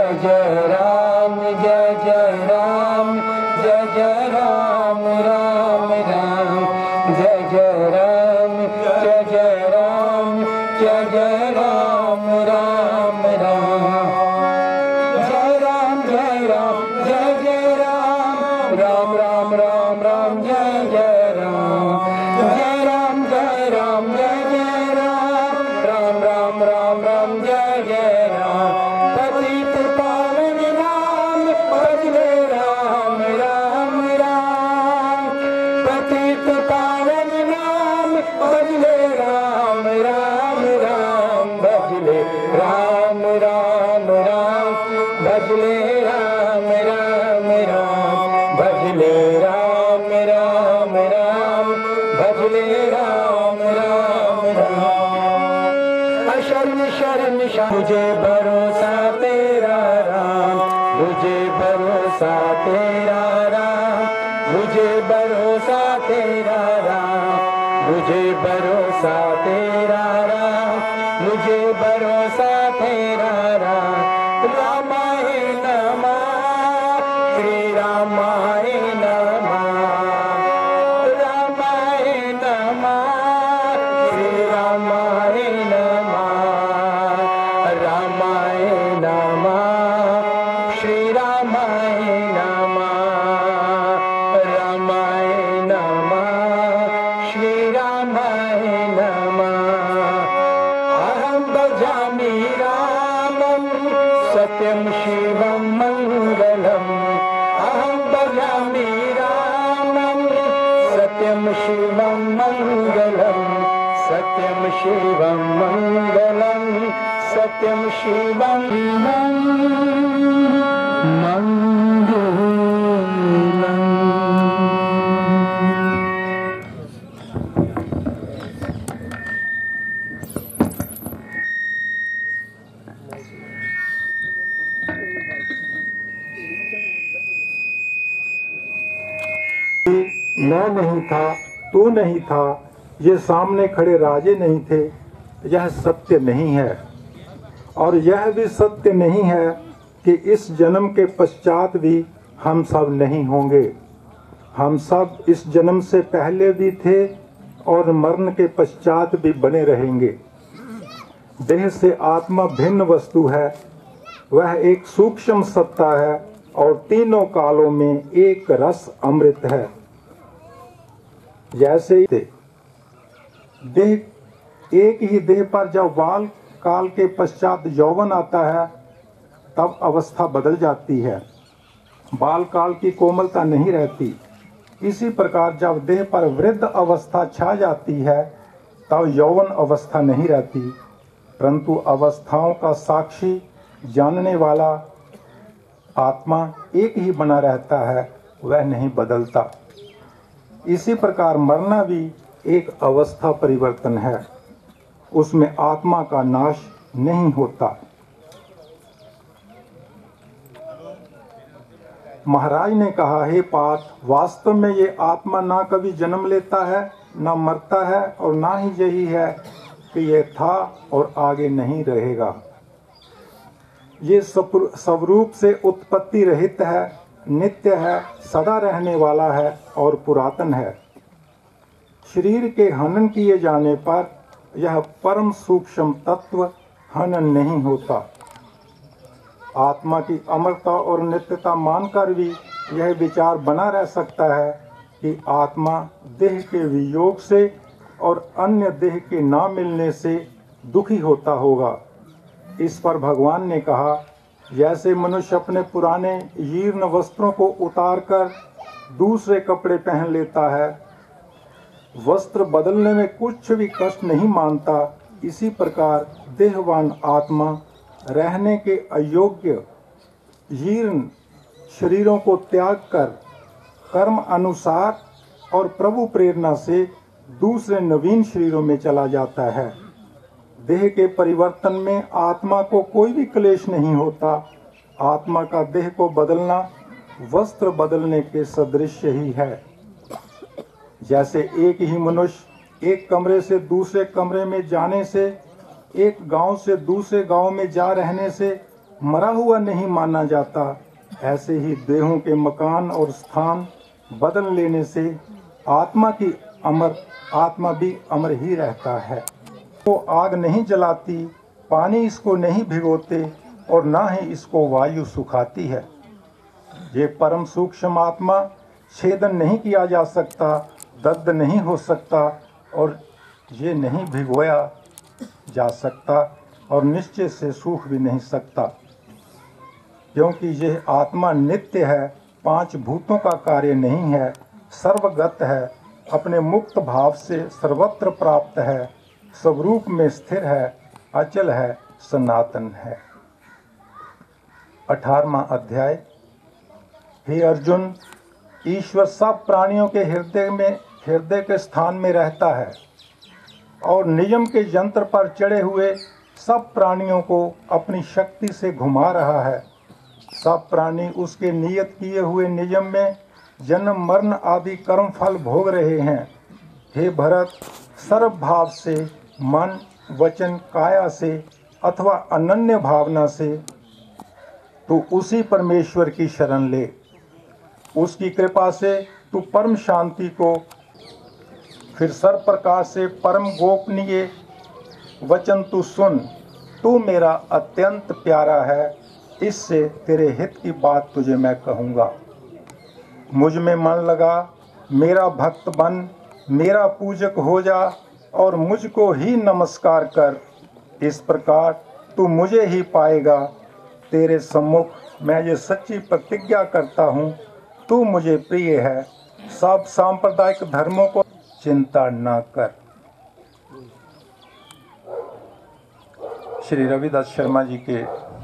जय राम जय जय राम जय जय राम राम राम जय जय राम जय जय राम जय जय राम राम राम जय राम जय राम जय जय राम राम राम राम राम जय जय राम जय राम जय राम जय जय राम राम राम राम राम जय जय राम पतित पावन राम भजले राम राम राम पतित पावन राम भजले राम राम राम भजले राम राम राम भजले राम राम राम भजले राम राम राम भजले राम राम राम शरण शरण मुझे भरोसा तेरा राम मुझे भरोसा तेरा राम मुझे भरोसा तेरा राम मुझे भरोसा तेरा राम मुझे भरोसा तेरा राम रामाय नमः श्री रामाय नमः रामाय नमः श्री रामाय नमः रामाय नमः श्री रामाय नमः रामाय नमः श्री रामाय नमः अहं भजामि रामं सत्यं शिवं मङ्गलम् अहं भजामि रामं सत्यं शिवं मङ्गलम् सत्यं शिवं मङ्गलम् सत्यं शिवं मैं नहीं था, तू नहीं था, ये सामने खड़े राजे नहीं थे, यह सत्य नहीं है। और यह भी सत्य नहीं है कि इस जन्म के पश्चात भी हम सब नहीं होंगे। हम सब इस जन्म से पहले भी थे और मरण के पश्चात भी बने रहेंगे। देह से आत्मा भिन्न वस्तु है, वह एक सूक्ष्म सत्ता है और तीनों कालों में एक रस अमृत है। जैसे देह एक ही देह पर जब बाल काल के पश्चात यौवन आता है तब अवस्था बदल जाती है, बाल काल की कोमलता नहीं रहती। इसी प्रकार जब देह पर वृद्ध अवस्था छा जाती है तब यौवन अवस्था नहीं रहती, परंतु अवस्थाओं का साक्षी जानने वाला आत्मा एक ही बना रहता है, वह नहीं बदलता। इसी प्रकार मरना भी एक अवस्था परिवर्तन है, उसमें आत्मा का नाश नहीं होता। महाराज ने कहा, हे पार्थ, वास्तव में ये आत्मा ना कभी जन्म लेता है, ना मरता है और ना ही यही है कि ये था और आगे नहीं रहेगा। ये स्वरूप से उत्पत्ति रहित है, नित्य है, सदा रहने वाला है और पुरातन है। शरीर के हनन किए जाने पर यह परम सूक्ष्म तत्व हनन नहीं होता। आत्मा की अमरता और नित्यता मानकर भी यह विचार बना रह सकता है कि आत्मा देह के वियोग से और अन्य देह के ना मिलने से दुखी होता होगा। इस पर भगवान ने कहा, जैसे मनुष्य अपने पुराने जीर्ण वस्त्रों को उतारकर दूसरे कपड़े पहन लेता है, वस्त्र बदलने में कुछ भी कष्ट नहीं मानता, इसी प्रकार देहवान आत्मा रहने के अयोग्य जीर्ण शरीरों को त्याग कर कर्म अनुसार और प्रभु प्रेरणा से दूसरे नवीन शरीरों में चला जाता है। देह के परिवर्तन में आत्मा को कोई भी क्लेश नहीं होता। आत्मा का देह को बदलना वस्त्र बदलने के सदृश ही है। जैसे एक ही मनुष्य एक कमरे से दूसरे कमरे में जाने से, एक गांव से दूसरे गांव में जा रहने से मरा हुआ नहीं माना जाता, ऐसे ही देहों के मकान और स्थान बदल लेने से आत्मा की अमर आत्मा भी अमर ही रहता है। वो आग नहीं जलाती, पानी इसको नहीं भिगोते और ना ही इसको वायु सुखाती है। ये परम सूक्ष्म आत्मा छेदन नहीं किया जा सकता, दग्ध नहीं हो सकता और ये नहीं भिगोया जा सकता और निश्चय से सूख भी नहीं सकता, क्योंकि यह आत्मा नित्य है, पांच भूतों का कार्य नहीं है, सर्वगत है, अपने मुक्त भाव से सर्वत्र प्राप्त है, स्वरूप में स्थिर है, अचल है, सनातन है। अठारहवां अध्याय। हे अर्जुन, ईश्वर सब प्राणियों के हृदय में हृदय के स्थान में रहता है और नियम के यंत्र पर चढ़े हुए सब प्राणियों को अपनी शक्ति से घुमा रहा है। सब प्राणी उसके नियत किए हुए नियम में जन्म मरण आदि कर्म फल भोग रहे हैं। हे भरत, सर्व भाव से, मन वचन काया से अथवा अनन्य भावना से तू उसी परमेश्वर की शरण ले। उसकी कृपा से तू परम शांति को, फिर सर्व प्रकार से परम गोपनीय वचन तू सुन। तू मेरा अत्यंत प्यारा है, इससे तेरे हित की बात तुझे मैं कहूँगा। मुझ में मन लगा, मेरा भक्त बन, मेरा पूजक हो जा और मुझको ही नमस्कार कर। इस प्रकार तू मुझे ही पाएगा। तेरे सम्मुख मैं ये सच्ची प्रतिज्ञा करता हूँ, तू मुझे प्रिय है। सब सांप्रदायिक धर्मों को चिंता न कर। श्री रविदास शर्मा जी के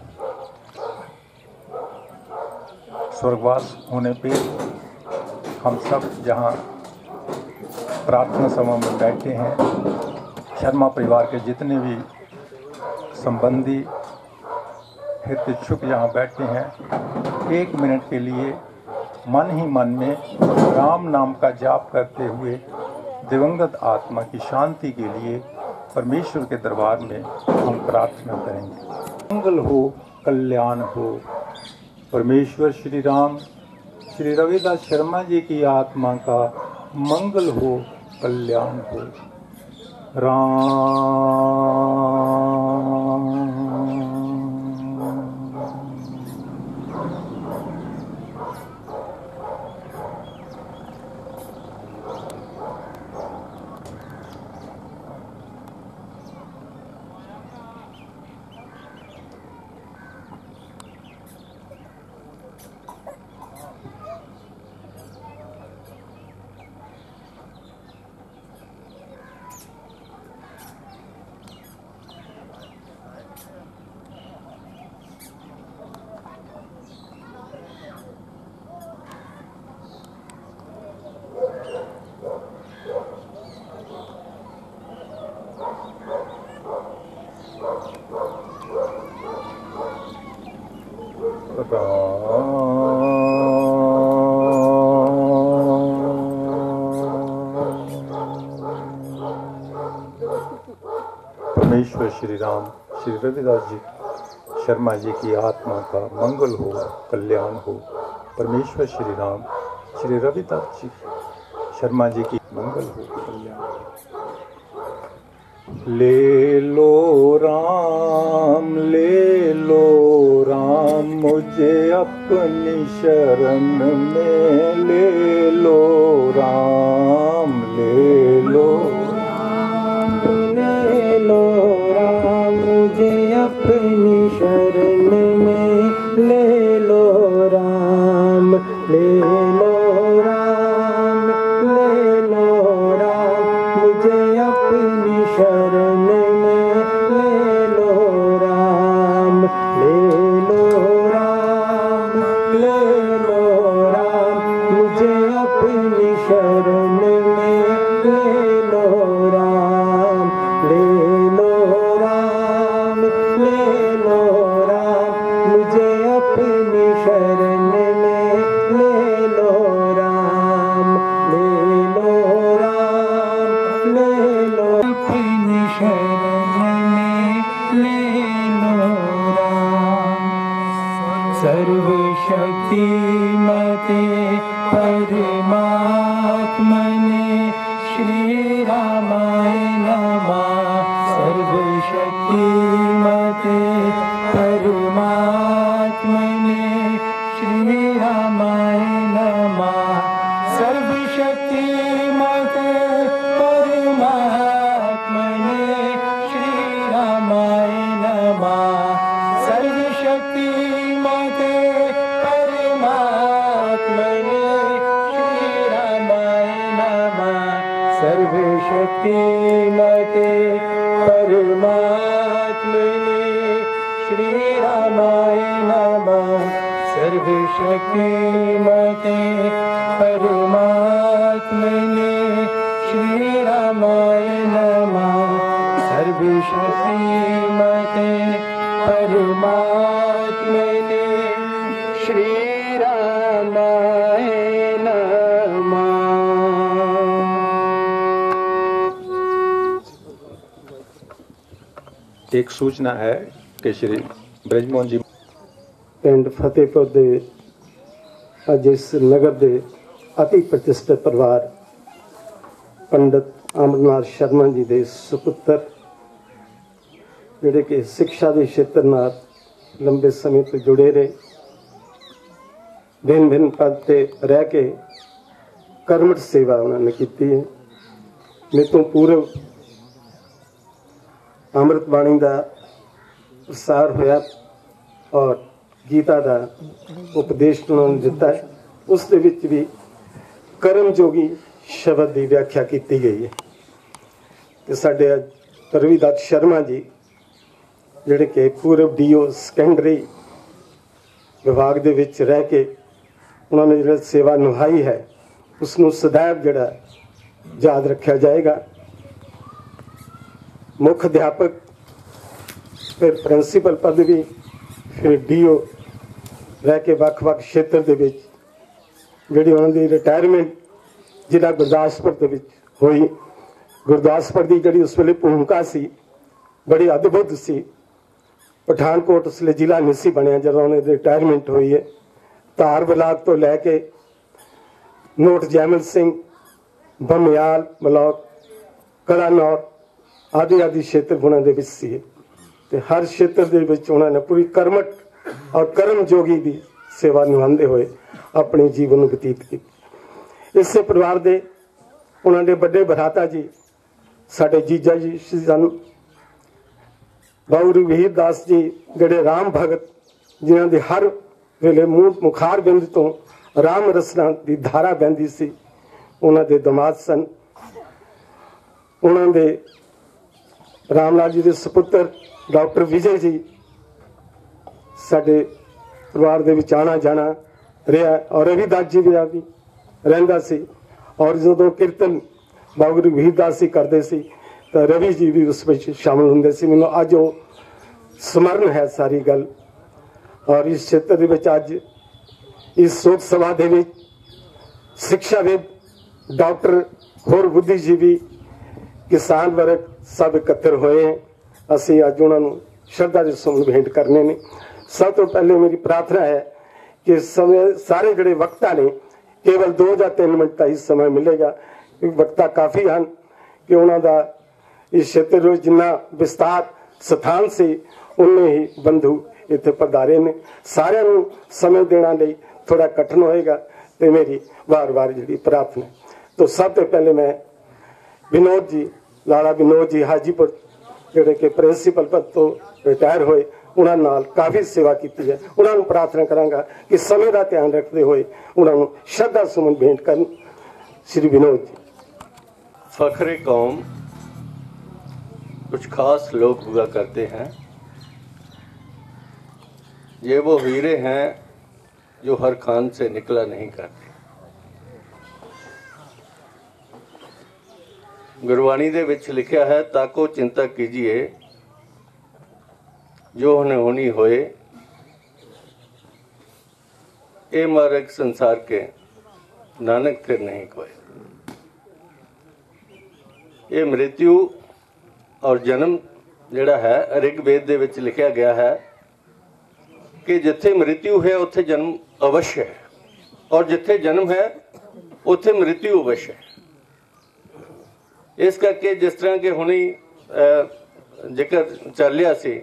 स्वर्गवास होने पे हम सब जहाँ प्रार्थना सभा में बैठे हैं, शर्मा परिवार के जितने भी संबंधी हितइच्छुक यहाँ बैठे हैं, एक मिनट के लिए मन ही मन में राम नाम का जाप करते हुए दिवंगत आत्मा की शांति के लिए परमेश्वर के दरबार में हम प्रार्थना करेंगे। मंगल हो, कल्याण हो। परमेश्वर श्री राम श्री रविदास शर्मा जी की आत्मा का मंगल हो, कल्याण हो। राम परमेश्वर श्री राम श्री रविदास जी शर्मा जी की आत्मा का मंगल हो, कल्याण हो। परमेश्वर श्री राम श्री रविदास जी शर्मा जी की मंगल हो, कल्याण हो। ले लो राम, ले लो राम, मुझे अपनी शरण में ले लो राम, ले लो ले लो राम, मुझे अपनी शरण में ले लो राम, ले लो राम, ले लो राम, मुझे अपनी शरण में ले लो राम, ले लो राम, ले लो राम, मुझे अपनी शरण में ले लो सर्वशक्तिमते परमात्मने श्री रामाय नमः। सर्वशक्तिमते परमात्मने श्री रामाय नमः। सर्वशक्तिमते परमात्मने श्री रामाय नमः। सर्वशक्तिमते परमात्मने श्री रामाय नमः। सर्वशक्तिमते परमात्मने श्री रामाय नमः। सर्वशक्तिमते परमात्मने श्री रामाय नमः। सर्वशक्तिमते परमात्मने श्री रामाय नमः। एक सूचना है कि श्री ब्रजमोहन जी ਪਿੰਡ ਫਤਿਹਪੁਰ ਦੇ ਅੱਜ ਇਸ ਨਗਰ ਦੇ ਅਤੀ ਪ੍ਰਤਿਸ਼ਠਿਤ ਪਰਿਵਾਰ ਪੰਡਤ ਅਮਰਨਾਥ ਸ਼ਰਮਾ ਜੀ ਦੇ ਸੁਪੁੱਤਰ ਜਿਹੜੇ ਕਿ ਸਿੱਖਿਆ ਦੇ ਖੇਤਰ ਨਾਲ ਲੰਬੇ ਸਮੇਂ ਤੋਂ ਜੁੜੇ ਰਹੇ, ਭਿੰਨ ਭਿੰਨ ਪਦ ਤੇ ਰਹਿ ਕੇ ਕਰਮਠ ਸੇਵਾ ਉਹਨਾਂ ਨੇ ਕੀਤੀ ਹੈ। ਮੇਰੇ ਤੋਂ ਪੂਰਵ ਅੰਮ੍ਰਿਤ ਬਾਣੀ ਦਾ ਪ੍ਰਸਾਰ ਹੋਇਆ ਔਰ ਗੀਤਾ ਦਾ ਉਪਦੇਸ਼ ਉਹਨਾਂ ਨੂੰ ਦਿੱਤਾ ਹੈ। ਉਸ ਦੇ ਵਿੱਚ ਵੀ ਕਰਮਯੋਗੀ ਸ਼ਬਦ ਦੀ ਵਿਆਖਿਆ ਕੀਤੀ ਗਈ ਹੈ ਕਿ ਸਾਡੇ ਰਵਿਦਾਸ ਸ਼ਰਮਾ ਜੀ ਜਿਹੜੇ ਕਿ ਪੂਰਵ ਡੀਓ ਸੈਕੰਡਰੀ ਵਿਭਾਗ ਦੇ ਵਿੱਚ ਰਹਿ ਕੇ ਉਹਨਾਂ ਨੇ ਜਿਹੜਾ ਸੇਵਾ ਨਿਭਾਈ ਹੈ ਉਸ ਨੂੰ ਸदैव ਜਿਹੜਾ ਯਾਦ ਰੱਖਿਆ ਜਾਏਗਾ। ਮੁੱਖ ਅਧਿਆਪਕ, ਫਿਰ ਪ੍ਰਿੰਸੀਪਲ ਪਦਵੀ, ਫਿਰ ਡੀਓ ਰਹਿ ਕੇ ਵੱਖ-ਵੱਖ ਖੇਤਰ ਦੇ ਵਿੱਚ ਜਿਹੜੀ ਉਹਨਾਂ ਦੀ ਰਿਟਾਇਰਮੈਂਟ ਜ਼ਿਲ੍ਹਾ ਗੁਰਦਾਸਪੁਰ ਦੇ ਵਿੱਚ ਹੋਈ। ਗੁਰਦਾਸਪੁਰ ਦੀ ਜਿਹੜੀ ਉਸ ਵੇਲੇ ਭੂਮਿਕਾ ਸੀ ਬੜੀ ਅਦਭੁਤ ਸੀ। ਪਠਾਨਕੋਟ ਉਸ ਵੇਲੇ ਜ਼ਿਲ੍ਹਾ ਨਹੀਂ ਸੀ ਬਣਿਆ ਜਦੋਂ ਉਹਨਾਂ ਦੀ ਰਿਟਾਇਰਮੈਂਟ ਹੋਈ ਹੈ। ਧਾਰ ਬਲਾਕ ਤੋਂ ਲੈ ਕੇ ਨੋਟ ਜੈਮਲ ਸਿੰਘ, ਬਮਿਆਲ ਬਲਾਕ, ਕਲਾਨੌਰ ਆਦਿ ਆਦਿ ਖੇਤਰ ਉਹਨਾਂ ਦੇ ਵਿੱਚ ਸੀ ਤੇ ਹਰ ਖੇਤਰ ਦੇ ਵਿੱਚ ਉਹਨਾਂ ਨੇ ਪੂਰੀ ਕਰਮਠ ਔਰ ਕਰਮਯੋਗੀ ਦੀ ਸੇਵਾ ਨਿਭਾਉਂਦੇ ਹੋਏ ਆਪਣੇ ਜੀਵਨ ਨੂੰ ਬਤੀਤ ਕੀਤੀ। ਇਸੇ ਪਰਿਵਾਰ ਦੇ ਉਹਨਾਂ ਦੇ ਵੱਡੇ ਭਰਾਤਾ ਜੀ ਸਾਡੇ ਜੀਜਾ ਜੀ ਸਨ ਬਾਬੂ ਰਘਵੀਰ ਦਾਸ ਜੀ, ਜਿਹੜੇ ਰਾਮ ਭਗਤ ਜਿਨ੍ਹਾਂ ਦੇ ਹਰ ਵੇਲੇ ਮੂੰਹ ਮੁਖਾਰ ਬਿੰਦ ਤੋਂ ਰਾਮ ਰਸਨਾ ਦੀ ਧਾਰਾ ਬਹਿੰਦੀ ਸੀ, ਉਹਨਾਂ ਦੇ ਦਮਾਦ ਸਨ। ਉਹਨਾਂ ਦੇ ਰਾਮ ਲਾਲ ਜੀ ਦੇ ਸੁਪੁੱਤਰ ਡਾਕਟਰ ਵਿਜੇ ਜੀ ਸਾਡੇ ਪਰਿਵਾਰ ਦੇ ਵਿੱਚ ਆਣਾ ਜਾਣਾ ਰਿਹਾ ਔਰ ਰਵਿਦਾਸ ਜੀ ਵੀ ਆ ਵੀ ਰਹਿੰਦਾ ਸੀ ਔਰ ਜਦੋਂ ਕੀਰਤਨ ਬਾਬੂ ਰਘਵੀਰ ਦਾਸ ਜੀ ਕਰਦੇ ਸੀ ਤਾਂ ਰਵੀ ਜੀ ਵੀ ਉਸ ਵਿੱਚ ਸ਼ਾਮਲ ਹੁੰਦੇ ਸੀ। ਮੈਨੂੰ ਅੱਜ ਉਹ ਸਮਰਨ ਹੈ ਸਾਰੀ ਗੱਲ। ਔਰ ਇਸ ਖੇਤਰ ਦੇ ਵਿੱਚ ਅੱਜ ਇਸ ਸੋਚ ਸਭਾ ਦੇ ਵਿੱਚ ਸਿੱਖਿਆਵਿਦ, ਡਾਕਟਰ, ਹੋਰ ਬੁੱਧੀਜੀਵੀ, ਕਿਸਾਨ ਵਰਗ ਸਭ ਇਕੱਤਰ ਹੋਏ ਹੈ। ਅਸੀਂ ਅੱਜ ਉਹਨਾਂ ਨੂੰ ਸ਼ਰਧਾ ਦੇ ਸੁਮਨ ਭੇਂਟ ਕਰਨੇ ਨੇ। ਸਭ ਤੋਂ ਪਹਿਲੇ ਮੇਰੀ ਪ੍ਰਾਰਥਨਾ ਹੈ ਕਿ ਸਮੇਂ ਸਾਰੇ ਜਿਹੜੇ ਵਕਤਾ ਨੇ ਕੇਵਲ ਦੋ ਜਾਂ ਤਿੰਨ ਮਿੰਟ ਦਾ ਹੀ ਸਮਾਂ ਮਿਲੇਗਾ ਕਿਉਂਕਿ ਵਕਤਾ ਕਾਫੀ ਹਨ ਕਿ ਉਹਨਾਂ ਦਾ ਇਸ ਖੇਤਰ ਵਿੱਚ ਜਿੰਨਾ ਵਿਸਤਾਰ ਸਥਾਨ ਸੀ ਉਨੇ ਹੀ ਬੰਧੂ ਇੱਥੇ ਪਧਾਰੇ ਨੇ। ਸਾਰਿਆਂ ਨੂੰ ਸਮੇਂ ਦੇਣਾ ਲਈ ਥੋੜਾ ਕਠਿਨ ਹੋਏਗਾ ਤੇ ਮੇਰੀ ਵਾਰ-ਵਾਰ ਜਿਹੜੀ ਪ੍ਰਾਰਥਨਾ। तो सबसे पहले मैं विनोद जी, लाला विनोद जी हाजीपुर ਜਿਹੜੇ ਕਿ ਪ੍ਰਿੰਸੀਪਲ ਪਦ ਤੋਂ ਰਿਟਾਇਰ ਹੋਏ, ਉਹਨਾਂ ਨਾਲ ਕਾਫੀ ਸੇਵਾ ਕੀਤੀ ਹੈ। ਉਹਨਾਂ ਨੂੰ ਪ੍ਰਾਰਥਨਾ ਕਰਾਂਗਾ ਕਿ ਸਮੇਂ ਦਾ ਧਿਆਨ ਰੱਖਦੇ ਹੋਏ ਉਹਨਾਂ ਨੂੰ ਸ਼ਰਧਾ ਸੁਮਨ ਭੇਂਟ ਕਰਨ। श्री विनोद जी। फखरे कौम कुछ खास लोग हुआ करते हैं, ये वो हीरे हैं जो हर खान से निकला नहीं करते। गुरबाणी दे विच लिखा है, ताको चिंता कीजिए जो होने होनी होए, ए मार्ग संसार के नानक फिर नहीं कोई। ये मृत्यु और जन्म जिहड़ा है ऋग्वेद दे विच लिखा गया है कि जिथे मृत्यु है उत्थे जन्म अवश्य है, और जिथे जन्म है उत्थे मृत्यु अवश्य है। इस करके जिस तरह के हुणे जिक्र चल रहा सी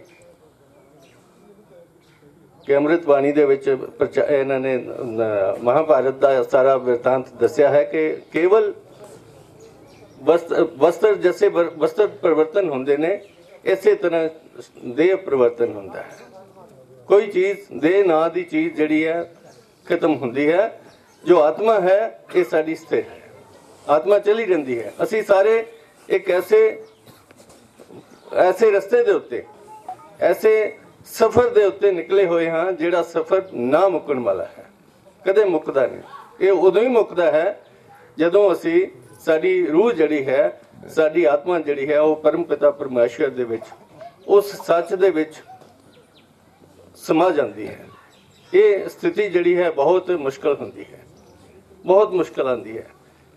कि अमृत बाणी दे विच इन्होंने महाभारत का सारा वृतांत दसिया है कि केवल वस्त्र वस्त्र जैसे वस्त्र परिवर्तन होंदे ने, इसे तरह देह परिवर्तन होंदा है। कोई चीज देह ना दी चीज जिहड़ी है खत्म होंदी है, जो आत्मा है ये साडी स्थिर है, आत्मा चली रही है। असी सारे एक ऐसे ऐसे रस्ते दे उत्ते ऐसे सफर दे उत्ते निकले हुए हाँ जिहड़ा सफर ना मुकण वाला है, कदे मुकदा नहीं। ये उदों ही मुकदा है जदों असी साडी रूह जड़ी है, साडी आत्मा जड़ी है, वो परम पिता परमेश्वर दे विच उस सच दे विच समा जाती है। ये स्थिति जड़ी है बहुत मुश्किल होंदी है, बहुत मुश्किल आती है।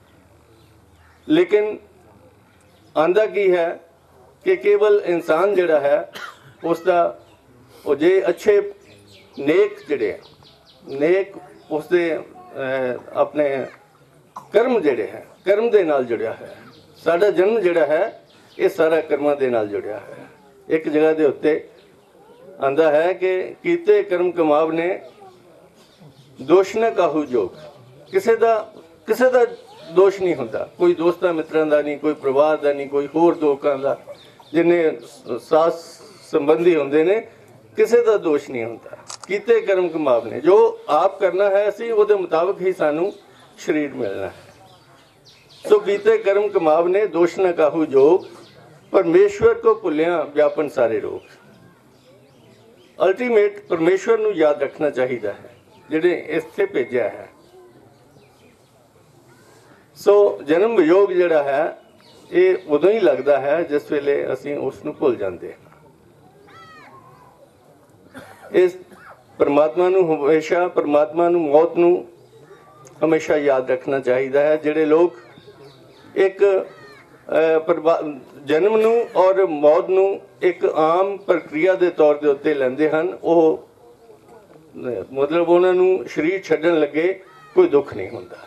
लेकिन आंदा की है कि केवल इंसान जड़ा है उसका वो जे अच्छे नेक जड़े हैं, नेक उसके अपने कर्म जड़े हैं, कर्म दे नाल जुड़िया है। साडा जन्म जड़ा है ये सारा कर्मां दे नाल जुड़िया है। एक जगह दे उत्ते आंदा है कि कीते कर्म कमाव ने दोष न काहू जोग। किसे दा किसे दा दोष नहीं होंदा, कोई दोस्तां मित्रां दा नहीं, कोई परिवार दा नहीं, कोई होर लोकां दा जिन्ने सास संबंधी होंदे ने, किसे दा दोष नहीं होंदा। कीते कर्म कमाव ने, जो आप करना है असी उहदे मुताबिक ही सानू शरीर मिलना है। सो कीते कर्म कमाव ने दोष न काहू जोग, परमेश्वर को भुलिया व्यापन सारे रोग। अल्टीमेट परमेश्वर नू याद रखना चाहिए है जिहड़े इत्थे भेजिया है। सो जन्म वियोग जिहड़ा है ये उदों ही लगता है जिस वेले असीं उसनूं भुल जाते हैं। इस परमात्मा नूं हमेशा परमात्मा नूं मौत नूं हमेशा याद रखना चाहिए है। जिहड़े लोग एक जन्म नूं और मौत नूं एक आम प्रक्रिया के तौर के उत्ते लैंदे हन, वो मतलब उन्हां नूं शरीर छड्डण लगे कोई दुख नहीं होंदा।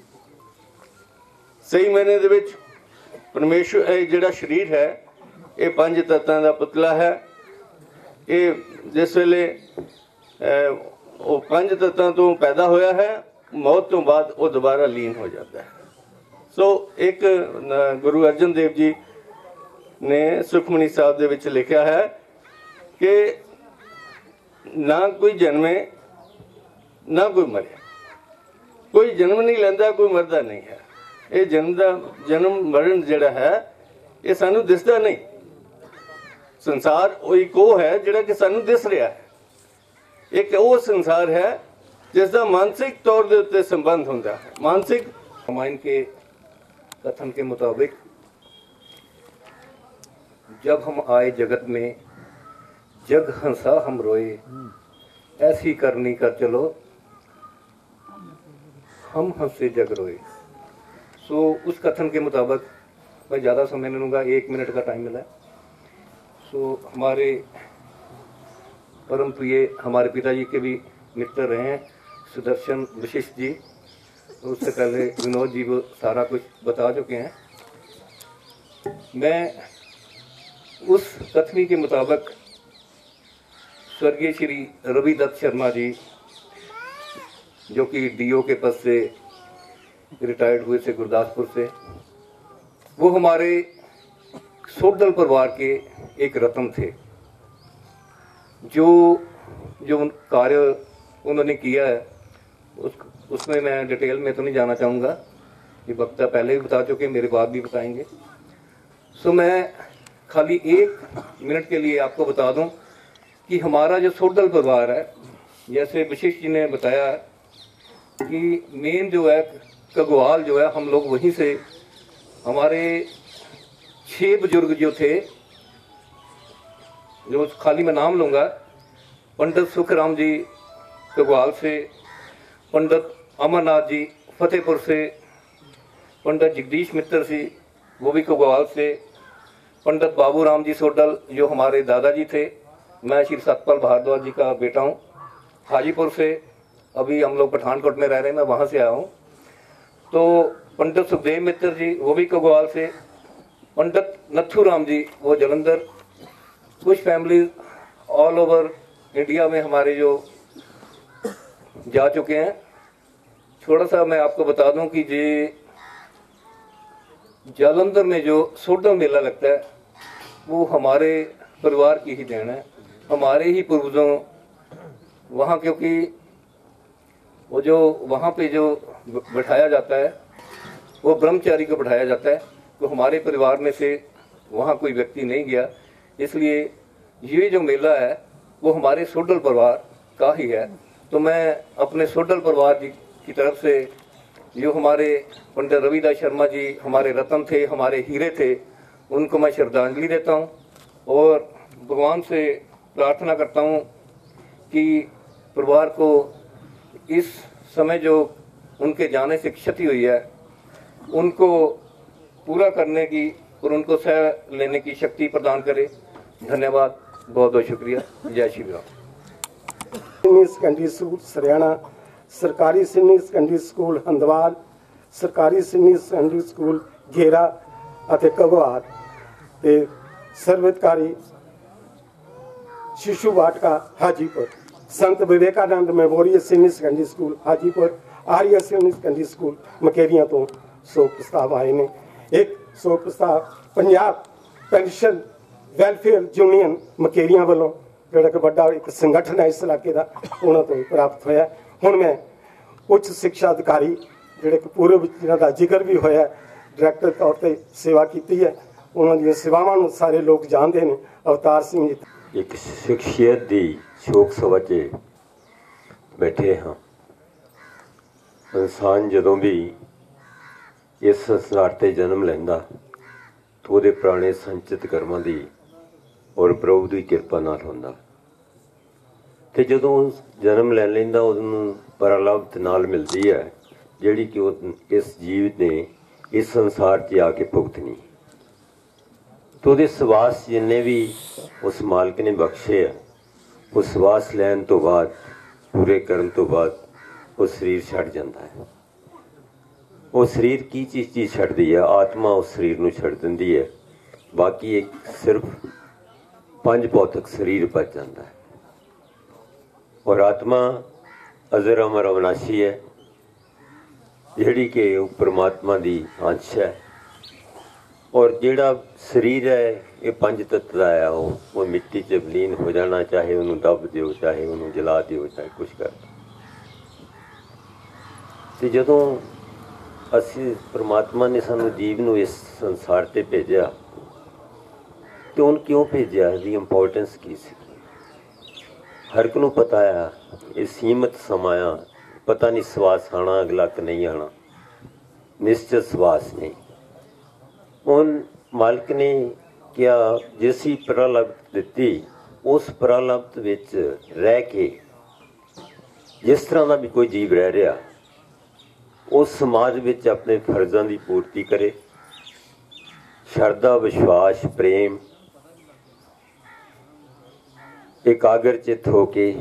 सही मायने दे विच परमेश्वर ये जिहड़ा शरीर है ये पंज तत्तां दा पुतला है। ये जिस वेले वो पंज तत्तां तो पैदा होया है, मौत तो बाद वो दोबारा लीन हो जाता है। सो एक गुरु अर्जन देव जी ने सुखमनी साहब दे विच लिखा है कि ना कोई जन्मे ना कोई मरे, कोई जन्म नहीं लैंदा, कोई मरदा नहीं है। ये जन्म दा जन्म मरण जिहड़ा है ये सानू दिसदा नहीं। संसार वो एक वो है जिहड़ा कि सानू दिस रहा है, एक वो संसार है जिसका मानसिक तौर के उत्ते संबंध होता है। मानसिक रामायण के कथन के मुताबिक जब हम आए जगत में जग हंसा हम रोए, ऐसी करनी कर चलो हम हंसे जग रोए। सो उस कथन के मुताबिक मैं ज़्यादा समय नहीं लूँगा, एक मिनट का टाइम मिला है। सो हमारे परम प्रिय हमारे पिताजी के भी मित्र रहे हैं सुदर्शन वशिष्ठ जी, उससे पहले विनोद जी वो सारा कुछ बता चुके हैं। मैं उस कथनी के मुताबिक स्वर्गीय श्री रवि दत्त शर्मा जी जो कि डीओ के पद से रिटायर्ड हुए थे गुरदासपुर से, वो हमारे सोडल परिवार के एक रत्न थे। जो जो कार्य उन्होंने किया है उस उसमें मैं डिटेल में तो नहीं जाना चाहूँगा, ये वक्ता पहले भी बता चुके, मेरे बाद भी बताएंगे। सो मैं खाली एक मिनट के लिए आपको बता दूं कि हमारा जो सोडल परिवार है, जैसे वशिष्ठ जी ने बताया कि मेन जो है कगवाल जो है हम लोग वहीं से, हमारे छह बुजुर्ग जो थे, जो खाली मैं नाम लूँगा, पंडित सुखराम जी कगवाल से, पंडित अमरनाथ जी फतेहपुर से, पंडित जगदीश मित्र जी वो भी कगवाल से, पंडित बाबू राम जी सोडल जो हमारे दादाजी थे, मैं श्री सतपाल भारद्वाज जी का बेटा हूँ, हाजीपुर से, अभी हम लोग पठानकोट में रह रहे हैं, मैं वहाँ से आया हूँ। तो पंडित सुखदेव मित्र जी वो भी कगवाल से, पंडित नथू राम जी वो जलंधर, कुछ फैमिली ऑल ओवर इंडिया में हमारे जो जा चुके हैं। थोड़ा सा मैं आपको बता दूं कि ये जालंधर में जो सोडा मेला लगता है वो हमारे परिवार की ही देन है, हमारे ही पूर्वजों वहाँ, क्योंकि वो जो वहाँ पे जो बैठाया जाता है वो ब्रह्मचारी को बैठाया जाता है, तो हमारे परिवार में से वहाँ कोई व्यक्ति नहीं गया, इसलिए ये जो मेला है वो हमारे सोडल परिवार का ही है। तो मैं अपने सोडल परिवार जी की तरफ से जो हमारे पंडित रविदास शर्मा जी हमारे रतन थे, हमारे हीरे थे, उनको मैं श्रद्धांजलि देता हूँ और भगवान से प्रार्थना करता हूँ कि परिवार को इस समय जो उनके जाने से क्षति हुई है उनको पूरा करने की और उनको सह लेने की शक्ति प्रदान करे। धन्यवाद, बहुत बहुत शुक्रिया। जय Shri Ram. Senior secondary school Sariana, सरकारी सीनियर सेकेंडरी स्कूल हंदवाल, सरकारी सीनियर सेकेंडरी स्कूल घेरा ਅਤੇ ਘਗਵਾਲ ਤੇ ਸਰਵਿਤਕਾਰੀ शिशु वाटिका Hajipur, Sant Vivekanand memorial senior secondary school Hajipur, Arya senior secondary school Mukerian तो शोक प्रस्ताव आए ने। एक शोक प्रस्ताव Punjab pension welfare union Mukerian वालों ਜਿਹੜਾ ਕਿ ਵੱਡਾ ਇੱਕ ਸੰਗਠਨ ਹੈ ਇਸ ਇਲਾਕੇ ਦਾ, ਉਹਨਾਂ ਤੋਂ ਪ੍ਰਾਪਤ ਹੋਇਆ। ਹੁਣ ਮੈਂ ਉੱਚ ਸਿੱਖਿਆ ਅਧਿਕਾਰੀ ਜਿਹੜੇ ਕਿ ਪੂਰਵ ਜਿਹਨਾਂ ਦਾ ਜ਼ਿਕਰ ਵੀ ਹੋਇਆ, ਡਾਇਰੈਕਟਰ ਤੌਰ ਤੇ ਸੇਵਾ ਕੀਤੀ ਹੈ, ਉਹਨਾਂ ਦੀਆਂ ਸੇਵਾਵਾਂ ਨੂੰ ਸਾਰੇ ਲੋਕ ਜਾਣਦੇ ਨੇ। ਅਵਤਾਰ ਸਿੰਘ ਜੀ ਇੱਕ ਸ਼ਖਸੀਅਤ ਦੀ ਸ਼ੋਕ ਸਭਾ 'ਚ ਬੈਠੇ ਹਾਂ। ਇਨਸਾਨ ਜਦੋਂ ਵੀ ਇਸ ਸੰਸਾਰ 'ਤੇ ਜਨਮ ਲੈਂਦਾ ਤਾਂ ਉਹਦੇ ਪੁਰਾਣੇ ਸੰਚਿਤ ਕਰਮਾਂ ਦੀ ਔਰ ਪ੍ਰਭੂ ਦੀ ਕਿਰਪਾ ਨਾਲ ਹੁੰਦਾ, ਤੇ ਜਦੋਂ ਜਨਮ ਲੈ ਲੈਂਦਾ ਉਹਨੂੰ ਪਰਲਬਧ ਨਾਲ ਮਿਲਦੀ ਹੈ ਜਿਹੜੀ ਕਿ ਉਹ ਇਸ ਜੀਵ ਨੇ ਇਸ ਸੰਸਾਰ 'ਚ ਆ ਕੇ ਭੁਗਤਣੀ। तो ਉਹਦੇ ਸਵਾਸ ਜਿੰਨੇ ਵੀ ਉਸ ਮਾਲਕ ਨੇ ਬਖਸ਼ੇ ਆ, ਉਹ ਸਵਾਸ ਲੈਣ ਤੋਂ ਬਾਅਦ ਪੂਰੇ ਕਰਨ ਤੋਂ ਬਾਅਦ ਉਹ ਸਰੀਰ ਛੱਡ ਜਾਂਦਾ ਹੈ। ਉਹ ਸਰੀਰ ਕੀ ਚੀਜ਼ ਚੀਜ਼ ਛੱਡਦੀ ਹੈ? ਆਤਮਾ ਉਸ ਸਰੀਰ ਨੂੰ ਛੱਡ ਦਿੰਦੀ ਹੈ। ਬਾਕੀ ਇੱਕ ਸਿਰਫ ਪੰਜ ਭੌਤਿਕ ਸਰੀਰ ਬਚ ਜਾਂਦਾ ਹੈ ਔਰ ਆਤਮਾ ਅਜ਼ਰ ਅਮਰ ਅਵਨਾਸ਼ੀ ਹੈ ਜਿਹੜੀ ਕਿ ਉਹ ਪਰਮਾਤਮਾ ਦੀ ਅੰਸ਼ ਹੈ। ਔਰ ਜਿਹੜਾ ਸਰੀਰ ਹੈ ਇਹ ਪੰਜ ਤੱਤ ਦਾ ਹੈ, ਉਹ ਉਹ ਮਿੱਟੀ 'ਚ ਵਿਲੀਨ ਹੋ ਜਾਣਾ, ਚਾਹੇ ਉਹਨੂੰ ਦੱਬ ਦਿਓ, ਚਾਹੇ ਉਹਨੂੰ ਜਲਾ ਦਿਓ, ਚਾਹੇ ਕੁਛ ਕਰ ਦਿਓ। ਤੇ ਜਦੋਂ ਅਸੀਂ ਪਰਮਾਤਮਾ ਨੇ ਸਾਨੂੰ ਜੀਵ ਨੂੰ ਇਸ ਸੰਸਾਰ 'ਤੇ ਭੇਜਿਆ ਤੇ ਉਹਨੂੰ ਕਿਉਂ ਭੇਜਿਆ, ਇਹਦੀ ਇੰਪੋਰਟੈਂਸ ਕੀ ਸੀ? ਹਰ ਇੱਕ ਨੂੰ ਪਤਾ ਆ ਇਹ ਸੀਮਤ ਸਮਾਂ ਆ, ਪਤਾ ਨਹੀਂ ਸਵਾਸ ਆਉਣਾ ਅਗਲਾ ਕਿ ਨਹੀਂ ਆਉਣਾ, ਨਿਸ਼ਚਿਤ ਸਵਾਸ ਨਹੀਂ। ਹੁਣ ਮਾਲਕ ਨੇ ਕਿਹਾ ਜਿਸੀ ਪ੍ਰਲਬਧ ਦਿੱਤੀ ਉਸ ਪ੍ਰਲਬਧ ਵਿੱਚ ਰਹਿ ਕੇ ਜਿਸ ਤਰ੍ਹਾਂ ਦਾ ਵੀ ਕੋਈ ਜੀਵ ਰਹਿ ਰਿਹਾ ਉਸ ਸਮਾਜ ਵਿੱਚ ਆਪਣੇ ਫਰਜ਼ਾਂ ਦੀ ਪੂਰਤੀ ਕਰੇ, ਸ਼ਰਧਾ ਵਿਸ਼ਵਾਸ ਪ੍ਰੇਮ ਇਕਾਗਰ ਚਿੱਤ ਹੋ ਕੇ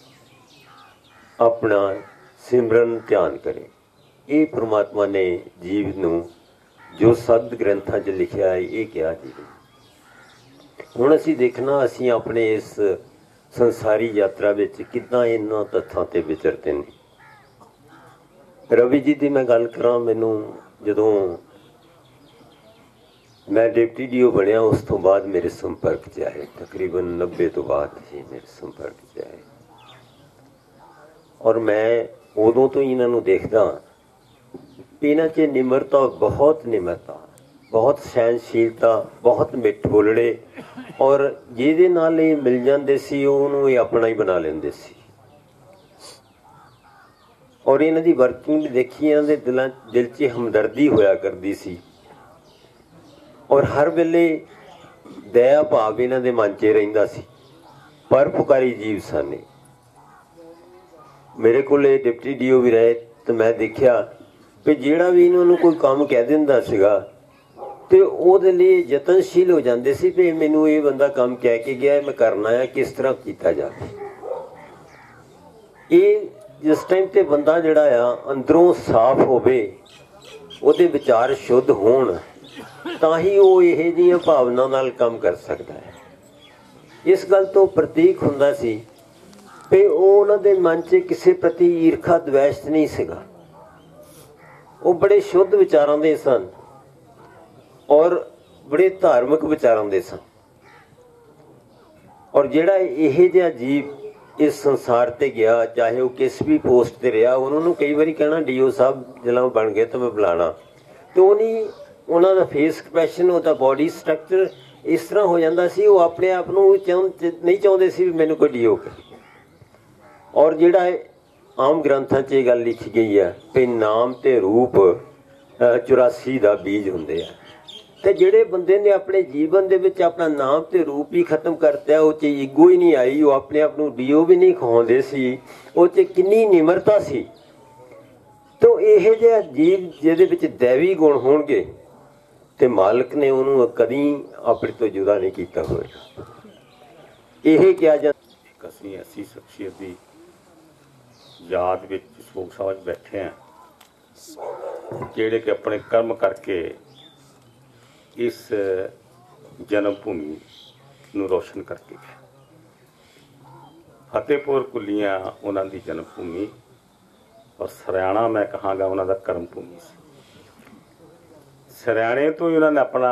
ਆਪਣਾ ਸਿਮਰਨ ਧਿਆਨ ਕਰੇ। ਇਹ ਪ੍ਰਮਾਤਮਾ ਨੇ ਜੀਵ ਨੂੰ ਜੋ ਸਦ ਗ੍ਰੰਥਾਂ 'ਚ ਲਿਖਿਆ ਹੈ ਇਹ ਕਿਹਾ ਜੀ। ਹੁਣ ਅਸੀਂ ਦੇਖਣਾ ਅਸੀਂ ਆਪਣੇ ਇਸ ਸੰਸਾਰੀ ਯਾਤਰਾ ਵਿੱਚ ਕਿੱਦਾਂ ਇਹਨਾਂ ਤੱਥਾਂ 'ਤੇ ਵਿਚਰਦੇ ਨੇ। ਰਵੀ ਜੀ ਦੀ ਮੈਂ ਗੱਲ ਕਰਾਂ, ਮੈਨੂੰ ਜਦੋਂ ਮੈਂ ਡਿਪਟੀ ਡੀ ਓ ਬਣਿਆ ਉਸ ਤੋਂ ਬਾਅਦ ਮੇਰੇ ਸੰਪਰਕ 'ਚ ਆਏ, ਤਕਰੀਬਨ ਨੱਬੇ ਤੋਂ ਬਾਅਦ ਹੀ ਮੇਰੇ ਸੰਪਰਕ 'ਚ ਆਏ ਔਰ ਮੈਂ ਉਦੋਂ ਤੋਂ ਹੀ ਇਹਨਾਂ ਨੂੰ ਦੇਖਦਾ ਇਹਨਾਂ 'ਚ ਨਿਮਰਤਾ, ਬਹੁਤ ਨਿਮਰਤਾ, ਬਹੁਤ ਸਹਿਨਸ਼ੀਲਤਾ, ਬਹੁਤ ਮਿੱਠ ਬੋਲੜੇ ਔਰ ਜਿਹਦੇ ਨਾਲ ਇਹ ਮਿਲ ਜਾਂਦੇ ਸੀ ਉਹਨੂੰ ਇਹ ਆਪਣਾ ਹੀ ਬਣਾ ਲੈਂਦੇ ਸੀ। ਔਰ ਇਹਨਾਂ ਦੀ ਵਰਕਿੰਗ ਵੀ ਦੇਖੀ, ਇਹਨਾਂ ਦੇ ਦਿਲਾਂ ਦਿਲ 'ਚ ਹਮਦਰਦੀ ਹੋਇਆ ਕਰਦੀ ਸੀ ਔਰ ਹਰ ਵੇਲੇ ਦਇਆ ਭਾਵ ਇਹਨਾਂ ਦੇ ਮਨ 'ਚ ਰਹਿੰਦਾ ਸੀ। ਪਰਉਪਕਾਰੀ ਜੀਵ ਸਨ। ਮੇਰੇ ਕੋਲ ਡਿਪਟੀ ਡੀ ਓ ਵੀ ਰਹੇ ਤੇ ਮੈਂ ਦੇਖਿਆ ਵੀ ਜਿਹੜਾ ਵੀ ਇਹਨਾਂ ਨੂੰ ਕੋਈ ਕੰਮ ਕਹਿ ਦਿੰਦਾ ਸੀਗਾ ਤੇ ਉਹਦੇ ਲਈ ਯਤਨਸ਼ੀਲ ਹੋ ਜਾਂਦੇ ਸੀ ਵੀ ਮੈਨੂੰ ਇਹ ਬੰਦਾ ਕੰਮ ਕਹਿ ਕੇ ਗਿਆ, ਮੈਂ ਕਰਨਾ ਹੈ, ਕਿਸ ਤਰ੍ਹਾਂ ਕੀਤਾ ਜਾਵੇ। ਇਹ ਜਿਸ ਟਾਈਮ ਤੇ ਬੰਦਾ ਜਿਹੜਾ ਆ ਅੰਦਰੋਂ ਸਾਫ਼ ਹੋਵੇ, ਉਹਦੇ ਵਿਚਾਰ ਸ਼ੁੱਧ ਹੋਣ, ਤਾਂ ਹੀ ਉਹ ਇਹੋ ਜਿਹੀਆਂ ਭਾਵਨਾ ਨਾਲ ਕੰਮ ਕਰ ਸਕਦਾ ਹੈ। ਇਸ ਗੱਲ ਤੋਂ ਪ੍ਰਤੀਕ ਹੁੰਦਾ ਸੀ ਕਿ ਉਹ ਉਹਨਾਂ ਦੇ ਮਨ 'ਚ ਕਿਸੇ ਪ੍ਰਤੀ ਈਰਖਾ ਦਵੈਸ਼ ਨਹੀਂ ਸੀਗਾ। ਉਹ ਬੜੇ ਸ਼ੁੱਧ ਵਿਚਾਰਾਂ ਦੇ ਸਨ ਔਰ ਬੜੇ ਧਾਰਮਿਕ ਵਿਚਾਰਾਂ ਦੇ ਸਨ। ਔਰ ਜਿਹੜਾ ਇਹੋ ਜਿਹਾ ਜੀਵ ਇਸ ਸੰਸਾਰ ਤੇ ਗਿਆ, ਚਾਹੇ ਉਹ ਕਿਸ ਵੀ ਪੋਸਟ ਤੇ ਰਿਹਾ, ਉਹਨਾਂ ਨੂੰ ਕਈ ਵਾਰੀ ਕਹਿਣਾ ਡੀਓ ਸਾਹਿਬ ਜਦੋਂ ਬਣ ਗਏ ਤਾਂ ਮੈਂ ਬੁਲਾਣਾ, ਤੇ ਉਹ ਨਹੀਂ, ਉਹਨਾਂ ਦਾ ਫੇਸ ਐਕਸਪ੍ਰੈਸ਼ਨ, ਉਹਦਾ ਬੋਡੀ ਸਟਰਕਚਰ ਇਸ ਤਰ੍ਹਾਂ ਹੋ ਜਾਂਦਾ ਸੀ, ਉਹ ਆਪਣੇ ਆਪ ਨੂੰ ਚਾਹੁੰ ਨਹੀਂ ਚਾਹੁੰਦੇ ਸੀ ਵੀ ਮੈਨੂੰ ਕੋਈ ਡੀਓ ਕਰੇ। ਔਰ ਜਿਹੜਾ ਆਮ ਗ੍ਰੰਥਾਂ 'ਚ ਇਹ ਗੱਲ ਲਿਖੀ ਗਈ ਹੈ ਕਿ ਨਾਮ ਤੇ ਰੂਪ ਚੁਰਾਸੀ ਦਾ ਬੀਜ ਹੁੰਦੇ ਆ, ਤੇ ਜਿਹੜੇ ਬੰਦੇ ਨੇ ਆਪਣੇ ਜੀਵਨ ਦੇ ਵਿੱਚ ਆਪਣਾ ਨਾਮ ਤੇ ਰੂਪ ਹੀ ਖਤਮ ਕਰਤਾ, ਉਹ 'ਚ ਈਗੋ ਹੀ ਨਹੀਂ ਆਈ, ਉਹ ਆਪਣੇ ਆਪ ਨੂੰ ਡੀਓ ਵੀ ਨਹੀਂ ਖਵਾਉਂਦੇ ਸੀ, ਉਹ 'ਚ ਕਿੰਨੀ ਨਿਮਰਤਾ ਸੀ। ਤੋ ਇਹੋ ਜਿਹਾ ਜੀਵ ਜਿਹਦੇ ਵਿੱਚ ਦੈਵੀ ਗੁਣ ਹੋਣਗੇ ਤੇ ਮਾਲਕ ਨੇ ਉਹਨੂੰ ਕਦੀ ਆਪਣੇ ਤੋਂ ਜੁਦਾ ਨਹੀਂ ਕੀਤਾ ਹੋਵੇਗਾ। ਇਹ ਕਿਹਾ ਜਾਂਦਾ। ਅਸੀਂ ਐਸੀ ਸ਼ਖਸੀਅਤ ਦੀ ਯਾਦ ਵਿੱਚ ਸੋਗ ਸਾਜ ਬੈਠੇ ਹਾਂ ਜਿਹੜੇ ਕਿ ਆਪਣੇ ਕਰਮ ਕਰਕੇ ਇਸ ਜਨਮ ਭੂਮੀ ਨੂੰ ਰੋਸ਼ਨ ਕਰਕੇ ਗਏ। ਫਤਿਹਪੁਰ ਕੁੱਲੀਆਂ ਉਹਨਾਂ ਦੀ ਜਨਮ ਭੂਮੀ ਔਰ ਸਰਿਆਣਾ ਮੈਂ ਕਹਾਂਗਾ ਉਹਨਾਂ ਦਾ ਕਰਮ ਭੂਮੀ ਸੀ। ਸਰਿਆਣੇ ਤੋਂ ਹੀ ਉਹਨਾਂ ਨੇ ਆਪਣਾ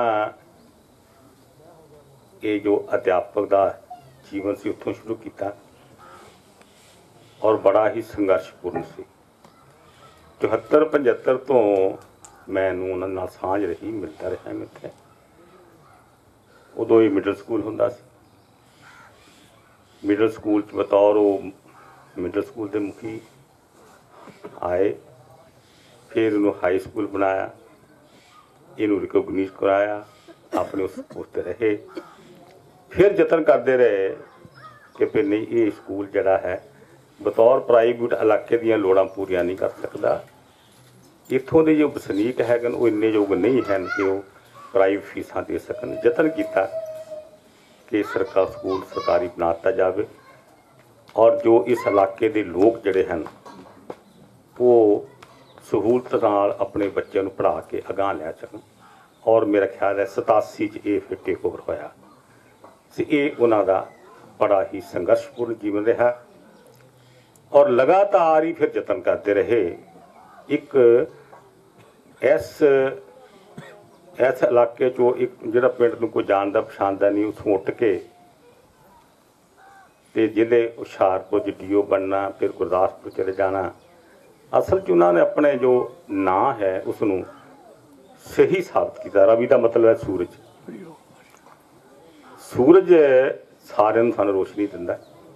ਇਹ ਜੋ ਅਧਿਆਪਕ ਦਾ ਜੀਵਨ ਸੀ ਉੱਥੋਂ ਸ਼ੁਰੂ ਕੀਤਾ ਔਰ ਬੜਾ ਹੀ ਸੰਘਰਸ਼ਪੂਰਨ ਸੀ। ਚੁਹੱਤਰ ਪੰਝੱਤਰ ਤੋਂ ਮੈਨੂੰ ਉਹਨਾਂ ਨਾਲ ਸਾਂਝ ਰਹੀ, ਮਿਲਦਾ ਰਿਹਾ ਮੈਂ ਇੱਥੇ। ਉਦੋਂ ਹੀ ਮਿਡਲ ਸਕੂਲ ਹੁੰਦਾ ਸੀ। ਮਿਡਲ ਸਕੂਲ 'ਚ ਬਤੌਰ ਉਹ ਮਿਡਲ ਸਕੂਲ ਦੇ ਮੁਖੀ ਆਏ, ਫਿਰ ਇਹਨੂੰ ਹਾਈ ਸਕੂਲ ਬਣਾਇਆ, ਇਹਨੂੰ ਰਿਕੋਗਨਾਈਜ਼ ਕਰਾਇਆ, ਆਪਣੇ ਉਸ ਪੋਸਟ 'ਤੇ ਰਹੇ। ਫਿਰ ਯਤਨ ਕਰਦੇ ਰਹੇ ਕਿ ਫਿਰ ਨਹੀਂ, ਇਹ ਸਕੂਲ ਜਿਹੜਾ ਹੈ ਬਤੌਰ ਪ੍ਰਾਈਵੇਟ ਇਲਾਕੇ ਦੀਆਂ ਲੋੜਾਂ ਪੂਰੀਆਂ ਨਹੀਂ ਕਰ ਸਕਦਾ। ਇੱਥੋਂ ਦੇ ਜੋ ਵਸਨੀਕ ਹੈਗੇ ਉਹ ਇੰਨੇ ਯੋਗ ਨਹੀਂ ਹਨ ਕਿ ਉਹ ਪ੍ਰਾਈਵੇਟ ਫੀਸਾਂ ਦੇ ਸਕਣ। ਯਤਨ ਕੀਤਾ ਕਿ ਸਰਕਾਰ ਸਕੂਲ ਸਰਕਾਰੀ ਬਣਾ ਦਿੱਤਾ ਜਾਵੇ ਔਰ ਜੋ ਇਸ ਇਲਾਕੇ ਦੇ ਲੋਕ ਜਿਹੜੇ ਹਨ ਉਹ ਸਹੂਲਤ ਨਾਲ ਆਪਣੇ ਬੱਚਿਆਂ ਨੂੰ ਪੜ੍ਹਾ ਕੇ ਅਗਾਂਹ ਲੈ ਸਕਣ। ਔਰ ਮੇਰਾ ਖਿਆਲ ਹੈ ਸਤਾਸੀ 'ਚ ਇਹ ਫਿਰ ਟੇਕ ਓਵਰ ਹੋਇਆ ਸੀ। ਇਹ ਉਹਨਾਂ ਦਾ ਬੜਾ ਹੀ ਸੰਘਰਸ਼ਪੂਰਨ ਜੀਵਨ ਰਿਹਾ ਔਰ ਲਗਾਤਾਰ ਹੀ ਫਿਰ ਯਤਨ ਕਰਦੇ ਰਹੇ। ਇੱਕ ਇਸ ਇਸ ਇਲਾਕੇ 'ਚੋਂ ਇੱਕ ਜਿਹੜਾ ਪਿੰਡ ਨੂੰ ਕੋਈ ਜਾਣਦਾ ਪਛਾਣਦਾ ਨਹੀਂ, ਉੱਥੋਂ ਉੱਠ ਕੇ ਤੇ ਜ਼ਿਲ੍ਹੇ ਹੁਸ਼ਿਆਰਪੁਰ 'ਚ ਡੀ ਓ ਬਣਨਾ, ਫਿਰ ਗੁਰਦਾਸਪੁਰ ਚਲੇ ਜਾਣਾ। ਅਸਲ 'ਚ ਉਹਨਾਂ ਨੇ ਆਪਣੇ ਜੋ ਨਾਂ ਹੈ ਉਸ ਨੂੰ ਸਹੀ ਸਾਬਤ ਕੀਤਾ। ਰਵੀ ਦਾ ਮਤਲਬ ਹੈ ਸੂਰਜ। ਸੂਰਜ ਸਾਰਿਆਂ ਨੂੰ ਸਾਨੂੰ ਰੋਸ਼ਨੀ ਦਿੰਦਾ।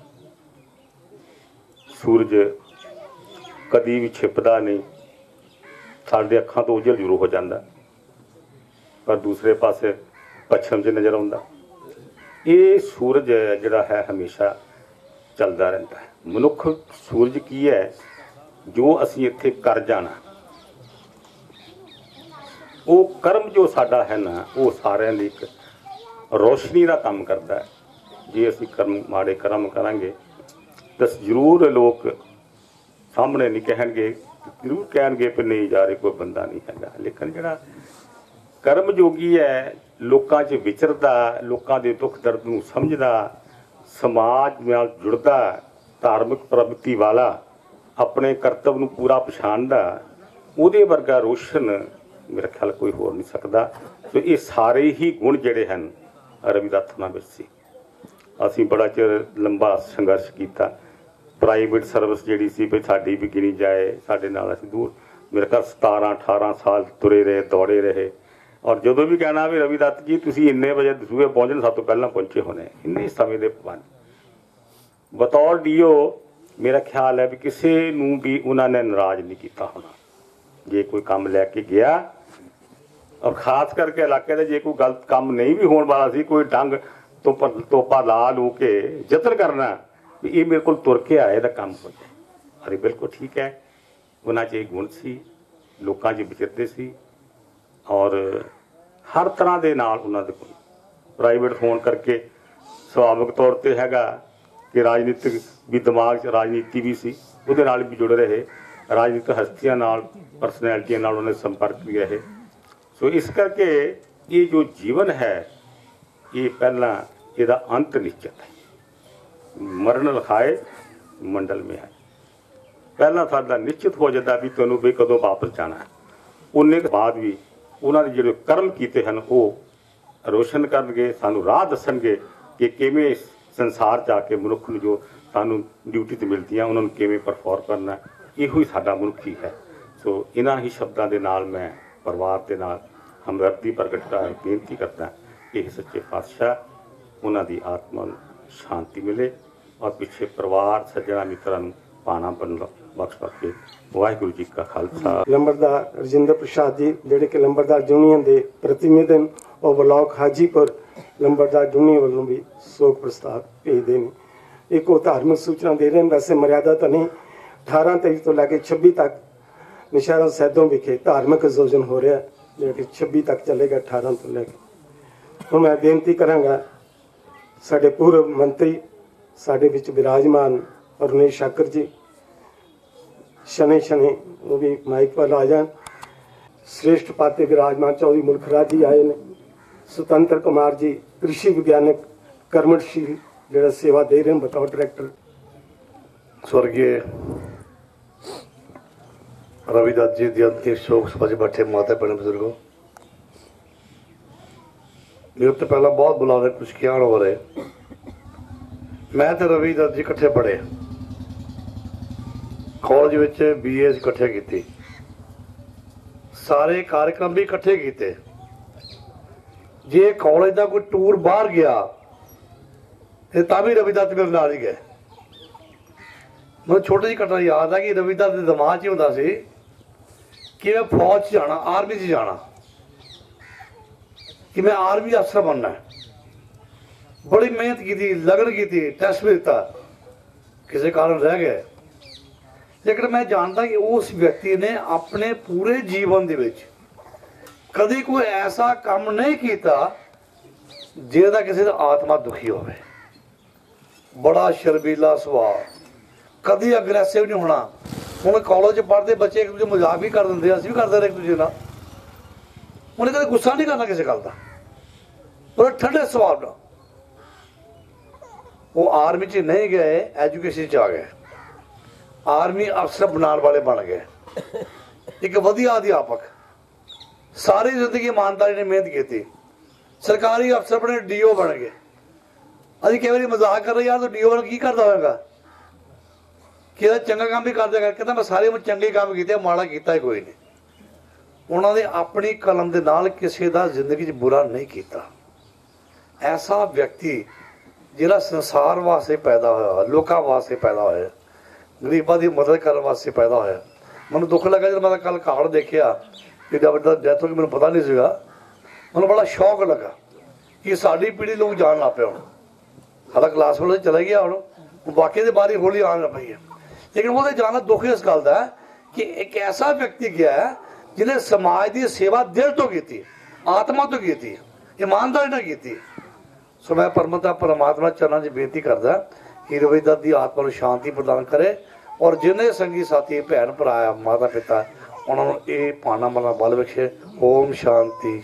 ਸੂਰਜ ਕਦੀ ਵੀ ਛਿਪਦਾ ਨਹੀਂ, ਸਾਡੇ ਅੱਖਾਂ ਤੋਂ ਉਜਲ ਜ਼ਰੂਰ ਹੋ ਜਾਂਦਾ ਪਰ ਦੂਸਰੇ ਪਾਸੇ ਪੱਛਮ 'ਚ ਨਜ਼ਰ ਆਉਂਦਾ। ਇਹ ਸੂਰਜ ਜਿਹੜਾ ਹੈ ਹਮੇਸ਼ਾ ਚੱਲਦਾ ਰਹਿੰਦਾ ਹੈ। ਮਨੁੱਖ ਸੂਰਜ ਕੀ ਹੈ, ਜੋ ਅਸੀਂ ਇੱਥੇ ਕਰ ਜਾਣਾ, ਉਹ ਕਰਮ ਜੋ ਸਾਡਾ ਹੈ ਨਾ, ਉਹ ਸਾਰਿਆਂ ਲਈ ਇੱਕ ਰੋਸ਼ਨੀ ਦਾ ਕੰਮ ਕਰਦਾ ਹੈ। ਜੇ ਅਸੀਂ ਕਰਮ ਮਾੜੇ ਕਰਮ ਕਰਾਂਗੇ ਤਾਂ ਜ਼ਰੂਰ ਲੋਕ ਸਾਹਮਣੇ ਨਹੀਂ ਕਹਿਣਗੇ, ਜ਼ਰੂਰ ਕਹਿਣਗੇ ਕਿ ਨਹੀਂ ਯਾਰ ਇਹ ਕੋਈ ਬੰਦਾ ਨਹੀਂ ਹੈਗਾ। ਲੇਕਿਨ ਜਿਹੜਾ ਕਰਮ ਜੋਗੀ ਹੈ, ਲੋਕਾਂ 'ਚ ਵਿਚਰਦਾ, ਲੋਕਾਂ ਦੇ ਦੁੱਖ ਦਰਦ ਨੂੰ ਸਮਝਦਾ, ਸਮਾਜ ਨਾਲ ਜੁੜਦਾ, ਧਾਰਮਿਕ ਪ੍ਰਵਿਰਤੀ ਵਾਲਾ, ਆਪਣੇ ਕਰਤੱਵ ਨੂੰ ਪੂਰਾ ਪਛਾਣਦਾ, ਉਹਦੇ ਵਰਗਾ ਰੋਸ਼ਨ ਮੇਰਾ ਖਿਆਲ ਕੋਈ ਹੋਰ ਨਹੀਂ ਸਕਦਾ। ਸੋ ਇਹ ਸਾਰੇ ਹੀ ਗੁਣ ਜਿਹੜੇ ਹਨ ਰਵਿਦਾਸਾਂ ਵਿੱਚ ਸੀ। ਅਸੀਂ ਬੜਾ ਚਿਰ ਲੰਬਾ ਸੰਘਰਸ਼ ਕੀਤਾ। ਪ੍ਰਾਈਵੇਟ ਸਰਵਿਸ ਜਿਹੜੀ ਸੀ ਵੀ ਸਾਡੀ ਵੀ ਗਿਣੀ ਜਾਏ, ਸਾਡੇ ਨਾਲ ਅਸੀਂ ਦੂਰ ਮੇਰੇ ਖਿਆਲ ਸਤਾਰਾਂ ਅਠਾਰਾਂ ਸਾਲ ਤੁਰੇ ਰਹੇ, ਦੌੜੇ ਰਹੇ। ਔਰ ਜਦੋਂ ਵੀ ਕਹਿਣਾ ਵੀ ਰਵਿਦਾਸ ਜੀ ਤੁਸੀਂ ਇੰਨੇ ਵਜੇ ਦਸੂਏ ਪਹੁੰਚਣ, ਸਭ ਤੋਂ ਪਹਿਲਾਂ ਪਹੁੰਚੇ ਹੋਣੇ। ਇੰਨੇ ਸਮੇਂ ਦੇ ਪਾਬੰਦ ਬਤੌਰ ਡੀ ਓ ਮੇਰਾ ਖਿਆਲ ਹੈ ਵੀ ਕਿਸੇ ਨੂੰ ਵੀ ਉਹਨਾਂ ਨੇ ਨਾਰਾਜ਼ ਨਹੀਂ ਕੀਤਾ ਹੋਣਾ। ਜੇ ਕੋਈ ਕੰਮ ਲੈ ਕੇ ਗਿਆ ਔਰ ਖਾਸ ਕਰਕੇ ਇਲਾਕੇ ਦੇ ਜੇ ਕੋਈ ਗਲਤ ਕੰਮ ਨਹੀਂ ਵੀ ਹੋਣ ਵਾਲਾ ਸੀ, ਕੋਈ ਡੰਗ ਤੋਂ ਤੋਪਾ ਲਾ ਲੂ ਕੇ ਯਤਨ ਕਰਨਾ ਵੀ ਇਹ ਮੇਰੇ ਕੋਲ ਤੁਰ ਕੇ ਆਏ ਦਾ ਕੰਮ ਹੋ ਜਾਏ। ਅਰੇ ਬਿਲਕੁਲ ਠੀਕ ਹੈ, ਉਹਨਾਂ 'ਚ ਇਹ ਗੁਣ ਸੀ, ਲੋਕਾਂ 'ਚ ਵਿਚਰਦੇ ਸੀ ਔਰ ਹਰ ਤਰ੍ਹਾਂ ਦੇ ਨਾਲ ਉਹਨਾਂ ਦੇ ਕੋਲ ਪ੍ਰਾਈਵੇਟ ਹੋਣ ਕਰਕੇ ਸੁਭਾਵਿਕ ਤੌਰ 'ਤੇ ਹੈਗਾ ਕਿ ਰਾਜਨੀਤਿਕ ਵੀ ਦਿਮਾਗ 'ਚ ਰਾਜਨੀਤੀ ਵੀ ਸੀ, ਉਹਦੇ ਨਾਲ ਵੀ ਜੁੜੇ ਰਹੇ, ਰਾਜਨੀਤਿਕ ਹਸਤੀਆਂ ਨਾਲ, ਪਰਸਨੈਲਿਟੀਆਂ ਨਾਲ ਉਹਨਾਂ ਦੇ ਸੰਪਰਕ ਵੀ ਰਹੇ। ਸੋ ਇਸ ਕਰਕੇ ਇਹ ਜੋ ਜੀਵਨ ਹੈ ਇਹ ਪਹਿਲਾਂ ਇਹਦਾ ਅੰਤ ਨਿਸ਼ਚਿਤ ਹੈ। ਮਰਨ ਲਿਖਾਏ ਮੰਡਲ ਮੇ ਹੈ, ਪਹਿਲਾਂ ਸਾਡਾ ਨਿਸ਼ਚਿਤ ਹੋ ਜਾਂਦਾ ਵੀ ਤੁਹਾਨੂੰ ਵੀ ਕਦੋਂ ਵਾਪਸ ਜਾਣਾ ਹੈ। ਉਹਨੇ ਬਾਅਦ ਵੀ ਉਹਨਾਂ ਦੇ ਜਿਹੜੇ ਕਰਮ ਕੀਤੇ ਹਨ ਉਹ ਰੋਸ਼ਨ ਕਰਨਗੇ, ਸਾਨੂੰ ਰਾਹ ਦੱਸਣਗੇ ਕਿ ਕਿਵੇਂ ਇਸ ਸੰਸਾਰ 'ਚ ਆ ਕੇ ਮਨੁੱਖ ਨੂੰ ਜੋ ਸਾਨੂੰ ਡਿਊਟੀ ਤੇ ਮਿਲਦੀਆਂ ਉਹਨਾਂ ਨੂੰ ਕਿਵੇਂ ਪਰਫੋਰਮ ਕਰਨਾ। ਇਹੋ ਹੀ ਸਾਡਾ ਮਨੁੱਖੀ ਹੈ। ਸੋ ਇਹਨਾਂ ਹੀ ਸ਼ਬਦਾਂ ਦੇ ਨਾਲ ਮੈਂ ਪਰਿਵਾਰ ਦੇ ਨਾਲ ਹਮਦਰਦੀ ਪ੍ਰਗਟ ਕਰ ਬੇਨਤੀ ਕਰਦਾ ਕਿ ਸੱਚੇ ਪਾਤਸ਼ਾਹ ਉਹਨਾਂ ਦੀ ਆਤਮਾ ਨੂੰ ਸ਼ਾਂਤੀ ਮਿਲੇ ਔਰ ਪਿੱਛੇ ਪਰਿਵਾਰ ਸੱਜਣਾ ਮਿੱਤਰਾਂ ਨੂੰ ਪਾਣਾ ਬਖਸ਼ ਬਖਸ਼ੇ। ਵਾਹਿਗੁਰੂ ਜੀ ਕਾ ਖਾਲਸਾ। ਲੰਬਰਦਾਰ ਰਜਿੰਦਰ ਪ੍ਰਸਾਦ ਜੀ ਜਿਹੜੇ ਕਿ ਲੰਬਰਦਾਰ ਯੂਨੀਅਨ ਦੇ ਪ੍ਰਤੀਨਿਧ ਹਨ, ਉਹ ਬਲਾਕ ਹਾਜੀਪੁਰ ਲੰਬਰਦਾਰ ਯੂਨੀਅਨ ਵੱਲੋਂ ਵੀ ਸੋਗ ਪ੍ਰਸਤਾਵ ਭੇਜਦੇ ਨੇ। ਇੱਕ ਉਹ ਧਾਰਮਿਕ ਸੂਚਨਾ ਦੇ ਰਹੇ ਨੇ, ਵੈਸੇ ਮਰਿਆਦਾ ਤਾਂ ਨਹੀਂ, ਅਠਾਰਾਂ ਤਰੀਕ ਤੋਂ ਲੈ ਕੇ ਛੱਬੀ ਤੱਕ ਨਿਸ਼ਾਰਾ ਸੈਦੋਂ ਵਿਖੇ ਧਾਰਮਿਕ ਆਯੋਜਨ ਹੋ ਰਿਹਾ, ਜਿਹੜਾ ਕਿ ਛੱਬੀ ਤੱਕ ਚੱਲੇਗਾ, ਅਠਾਰਾਂ ਤੋਂ ਲੈ ਕੇ। ਹੁਣ ਮੈਂ ਬੇਨਤੀ ਕਰਾਂਗਾ ਸਾਡੇ ਪੂਰਵ ਮੰਤਰੀ ਸਾਡੇ ਵਿੱਚ ਵਿਰਾਜਮਾਨ ਰਮੇਸ਼ ਸ਼ਾਕਰ ਜੀ, ਸ਼ਨੇ ਸ਼ਨੇ ਉਹ ਵੀ ਮਾਈਕ ਪਰ ਆ ਜਾਣ। श्रेष्ठ पाते विराजमान चौधरी मुल्खराज जी आए ने, स्वतंत्र कुमार जी कृषि विज्ञानक कर्मशील जो सेवा दे रहे हैं बतौर डायरेक्टर। स्वर्गीय रविदास जी की अंतिम शोक सभा च बैठे माता भैन बुजुर्गों, मेरे तो पहला बहुत बुलाने कुछ क्या हो रहे। मैं तो रविदास जी इकट्ठे पढ़े, कॉलेज विच बी ए इकट्ठे की, सारे कार्यक्रम भी इकट्ठे किए। जे कॉलेज का कोई टूर बाहर गया तो भी रविदास मेरे नाल ही गए। मैं छोटी जी घटना याद है कि रविदास के दिमाग च होंदा सी कि मैं फौज च जाना, आर्मी च जाना, कि मैं आर्मी अफसर बनना है। बड़ी मेहनत की, लगन की, टेस्ट भी दिता, किसी कारण रह गए। लेकिन मैं जानता कि उस व्यक्ति ने अपने पूरे जीवन दे विच कभी कोई ऐसा काम नहीं किया जिहदा किसी दा आत्मा दुखी होवे। बड़ा शर्मीला सुभाव, कभी अग्रैसिव नहीं होना। हुण कॉलेज पढ़ते बच्चे एक दूसरे मजाक भी कर देंगे, असीं भी करते रहे एक दूसरे नाल। उन्हें कभी गुस्सा नहीं करना किसी गल दा, बड़े ठंडे सुभाव नाल। वो आर्मी च नहीं गए, एजुकेशन च आ गए, आर्मी अफसर बनाने वाले बन गए, एक वधिया अध्यापक, सारी जिंदगी ईमानदारी ने मेहनत की, सरकारी अफसर बने, डी ओ बन गए। अभी कई बार मजाक कर रहे यार तो डी ओ बन की करता होगा, कि चंगा काम भी कर देगा, कहता मैं सारे में चंगे काम किए, माड़ा किया कोई नहीं। उन्होंने अपनी कलम के नाल किसी का जिंदगी बुरा नहीं किया। ऐसा व्यक्ति जिहड़ा संसार वास्ते पैदा होया, लोगों वास्ते पैदा होया, गरीबों की मदद करने वास्ते पैदा होया। मैं दुख लगा जब मैं कल कार्ड देखा कि जब डेथ हो गई, मैं पता नहीं सीगा, मैं बड़ा शौक लगा कि साड़ी पीढ़ी लोग जान लग पे। हूँ हालांकि क्लास वाले चला गया, हूँ बाकी की बारी हौली आने लग पई है। लेकिन वो जाना दुख इस गल का कि एक ऐसा व्यक्ति गया है जिन्हें समाज की सेवा दिल तो की, आत्मा तो की, ईमानदारी ना की। सो मैं परमता परमात्मा चरणों से बेनती करदा कि रविदास की आत्मा को शांति प्रदान करे, और जिन्हें संगी साथी भैन भरा माता पिता उन्होंने ये पाना मना बल बख्शे। ओम शांति।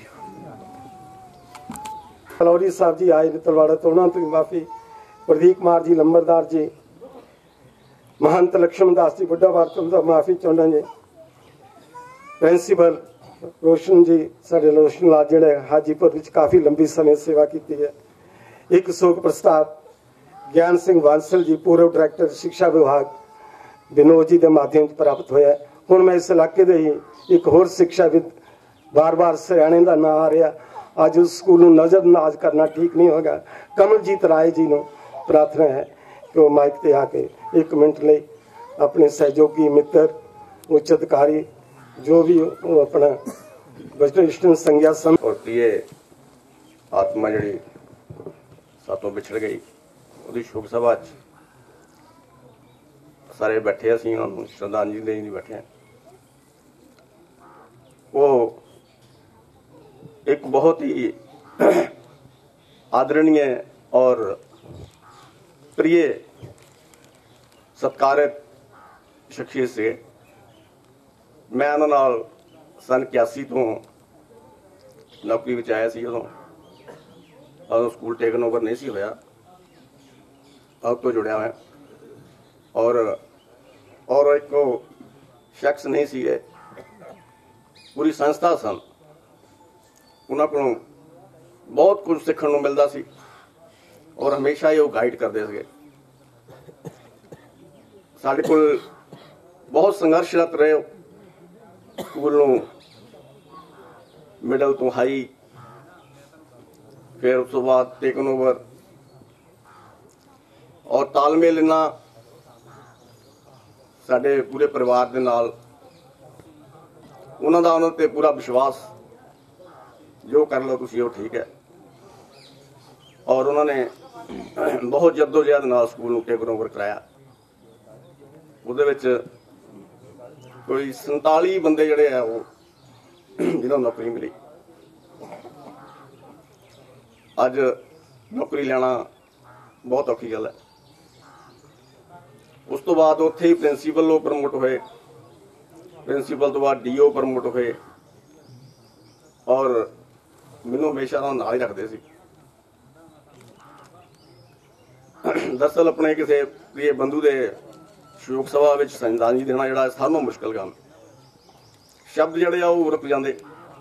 फलौरी साहब जी आए तलवाड़ा तो उन्होंने तो माफ़ी, प्रदीप कुमार जी लंबरदार जी, महंत लक्ष्मण दास जी बुढ़ावार तो माफ़ी चाहना जी, प्रिंसीपल रोशन जी साढ़े रोशन लाल जोड़े हाजीपुर में काफ़ी लंबी समय सेवा की है। एक शोक प्रस्ताव ज्ञान सिंह बांसल जी पूर्व डायरैक्टर शिक्षा विभाग विनोद जी के माध्यम से प्राप्त होया। हुण मैं इस इलाके दे ही एक होर शिक्षाविद बार बार सरियाणे का नाम आ रहा, अज उस स्कूल नज़रअंदाज करना ठीक नहीं होगा। कमलजीत राय जी को प्रार्थना है कि वो माइक पर आके एक मिनट ले अपने सहयोगी मित्र उच्च अधिकारी जो भी वो अपना वरिष्ठ संज्ञा सम और प्रिय आत्मा जी सातों बिछड़ गई, ਉਹਦੀ ਸ਼ੋਕ ਸਭਾ 'ਚ ਸਾਰੇ ਬੈਠੇ, ਅਸੀਂ ਉਹਨੂੰ ਸ਼ਰਧਾਂਜਲੀ ਦੇਣ ਲਈ ਬੈਠੇ ਹਾਂ। ਉਹ एक बहुत ही आदरणीय और प्रिय ਸਤਿਕਾਰਤ ਸ਼ਖਸੀਅਤ ਸੀ। ਮੈਂ ਉਹਨਾਂ ਨਾਲ ਸਨ ਇਕਿਆਸੀ ਤੋਂ ਨੌਕਰੀ ਵਿੱਚ ਆਇਆ ਸੀ। ਉਦੋਂ ਉਦੋਂ ਸਕੂਲ ਟੇਕਨ ਓਵਰ ਨਹੀਂ ਸੀ ਹੋਇਆ, अब तो जुड़िया मैं और और एक शख्स नहीं सी है, पूरी संस्था सन। उन्होंने को बहुत कुछ सीखने को मिलता सी और हमेशा ही वो गाइड करते थे। साढ़े को बहुत संघर्षरत रहे स्कूलों मिडल तो हाई, फिर उस बाद टेकन ओवर और तालमेल इन्ना साडे पूरे परिवार दे नाल उन्हां दा उन्हां ते पूरा विश्वास, जो कर लो तुसीं वो ठीक है। और उन्होंने बहुत जद्दोजहद नाल स्कूल नूं टेकन ओवर कराया। उहदे विच कोई संताली बंदे जिहड़े आ वो जिन्हां नूं नौकरी मिली। अज नौकरी लेना बहुत औखी गल है। उस तो बाद उत्थे ही प्रिंसीपल प्रमोट हुए, प्रिंसीपल तो बाद डी ओ प्रमोट हुए और मैनू हमेशा नाल ही रखते सी। दरअसल अपने किसी प्रिय बंधु के शोक सभा में श्रद्धांजलि देना जोड़ा सारे मुश्किल काम, शब्द जोड़े वो रुक जाते,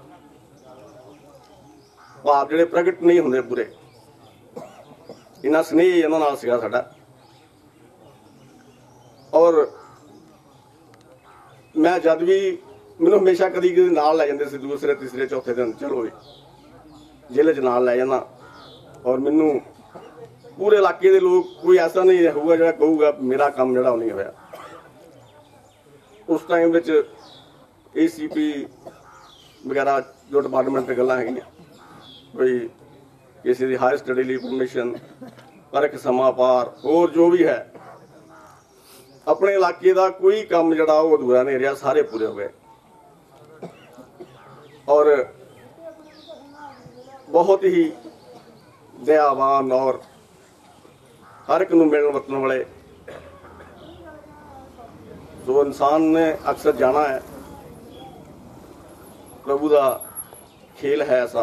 भाव जोड़े प्रगट नहीं होंगे पूरे। इन्ना स्नेह इन्होंने नाल सीगा साडा। और मैं जद भी मैनू हमेशा कभी कभी नाल लै जाते दूसरे तीसरे चौथे दिन, चलो भी जिले च नाल लै जाना। और मैनू पूरे इलाके के लोग कोई ऐसा नहीं होगा जो कहूगा मेरा काम जोड़ा नहीं होया। उस time which A C P वगैरह जो डिपार्टमेंट गल्लां हैगियां, कोई किसी की हायर स्टडी ली परमिशन, परख समा पार, और जो भी है अपने इलाके का कोई काम जड़ा वो अधूरा नहीं रहा, सारे पूरे हो गए। और बहुत ही दयावान और हर एक नूं मिलण वरतण वाले। तो इंसान ने अक्सर जाना है, प्रभु का खेल है ऐसा,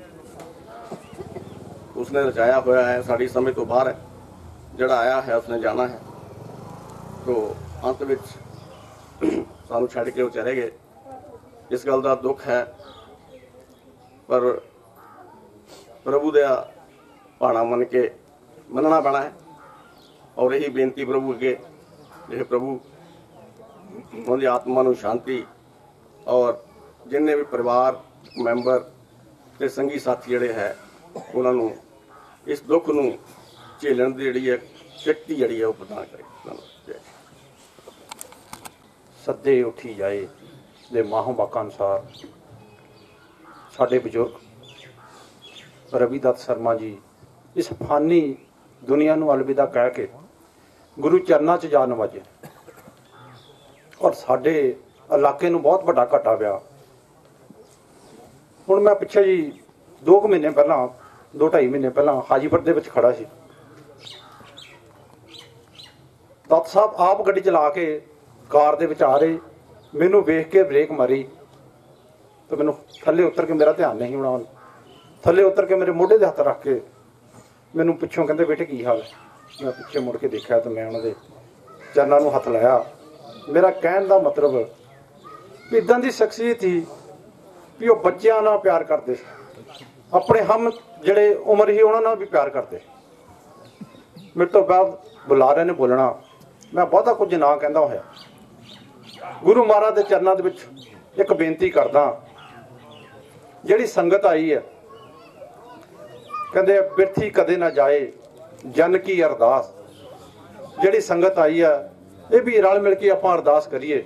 उसने रचाया हुआ है, साड़ी समय तो बाहर है, जड़ा आया है उसने जाना है। तो अंत विच सानू छड्ड के वो चले गए। इस गल का दुख है, पर प्रभु दया भाणा मन के मनना पैना है। और यही बेनती प्रभु अगे, जे प्रभु उनकी आत्मा नूं शांति, और जिन्ने भी परिवार मैंबर ते संगी साथी जिहड़े है उन्होंने इस दुख नूं झेलण दी जिहड़ी है शक्ति जिहड़ी है वो प्रदान करे। सद्दे उठी जाए दे माहों वाकां अनुसार साडे बजुर्ग रविदत्त शर्मा जी इस फानी दुनिया नूं अलविदा कह के गुरु चरनां च जा नवाजे। और साडे इलाके नूं बहुत वड्डा घाटा पिया। हुण मैं पिछे जी दो कुछ महीने पहला, दो ढाई महीने पहला हाजीपुर दे विच खड़ा सी। दत्त साहब आप गड्डी चला के कार दे विच आ रहे, मैनू वेख के ब्रेक मारी तो मैनू थले उतर के, मेरा ध्यान नहीं होना, थले उतर के मेरे मोढे दे हत्थ रख के मैनू पिछों कहंदे बेटे की हाल है। मैं पिछे मुड़ के देखा तो मैं उन्होंने चरनां नूं हत्थ लाया। मेरा कहण दा मतलब भी इदां दी शख्सियत थी भी वो बच्चों नाल प्यार करते, अपने हम जिहड़े उम्र ही उन्होंने भी प्यार करते। मेरे तो बाद बुला रहे ने बोलना, मैं बहुता कुछ ना कहंदा होया गुरु महाराज के चरनां दे विच एक बेनती करदा। जिहड़ी संगत आई है कहंदे बिरथी कदे ना जाए जन की अरदास। जिहड़ी संगत आई है ये भी रल मिल के आपां अरदास करिए।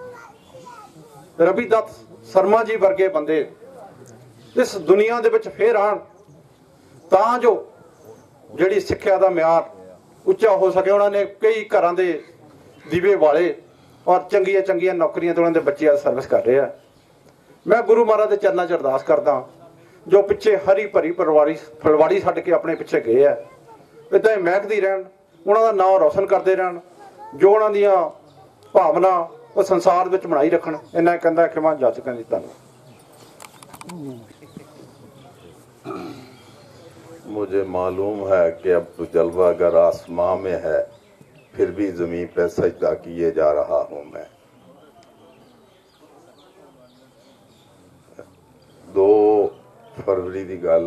रविदत्त शर्मा जी वर्गे बंदे इस दुनिया दे विच फिर आण तां जो जिहड़ी सिक्ख्या दा म्यार उच्चा हो सके। उन्होंने कई घरां दे दीवे वाले और चंगिया चंगिया नौकरियां तो उन्होंने बच्चे सर्विस कर रहे हैं। मैं गुरु महाराज के चरनां च अरदास करदा, जो पिछे हरी भरी परवाड़ी फलवाड़ी छड्ड के अपने पिछे गए है, इदां ही महकदी रहन, उन्हों का नाम रोशन करते रहन। ਜੋ ਉਹਨਾਂ ਦੀਆਂ ਭਾਵਨਾ ਉਹ ਸੰਸਾਰ ਵਿੱਚ ਬਣਾਈ ਰੱਖਣ। ਇਹਨਾਂ ਕਹਿੰਦਾ ਕਿ ਮੈਂ ਜੱਜ ਕਹਿੰਦੀ ਧੰਨਵਾਦ। मुझे मालूम है कि अब तो जलवा अगर आसमां में है फिर भी जमीन पे सजदा किए जा रहा हूं मैं। दो फरवरी की गल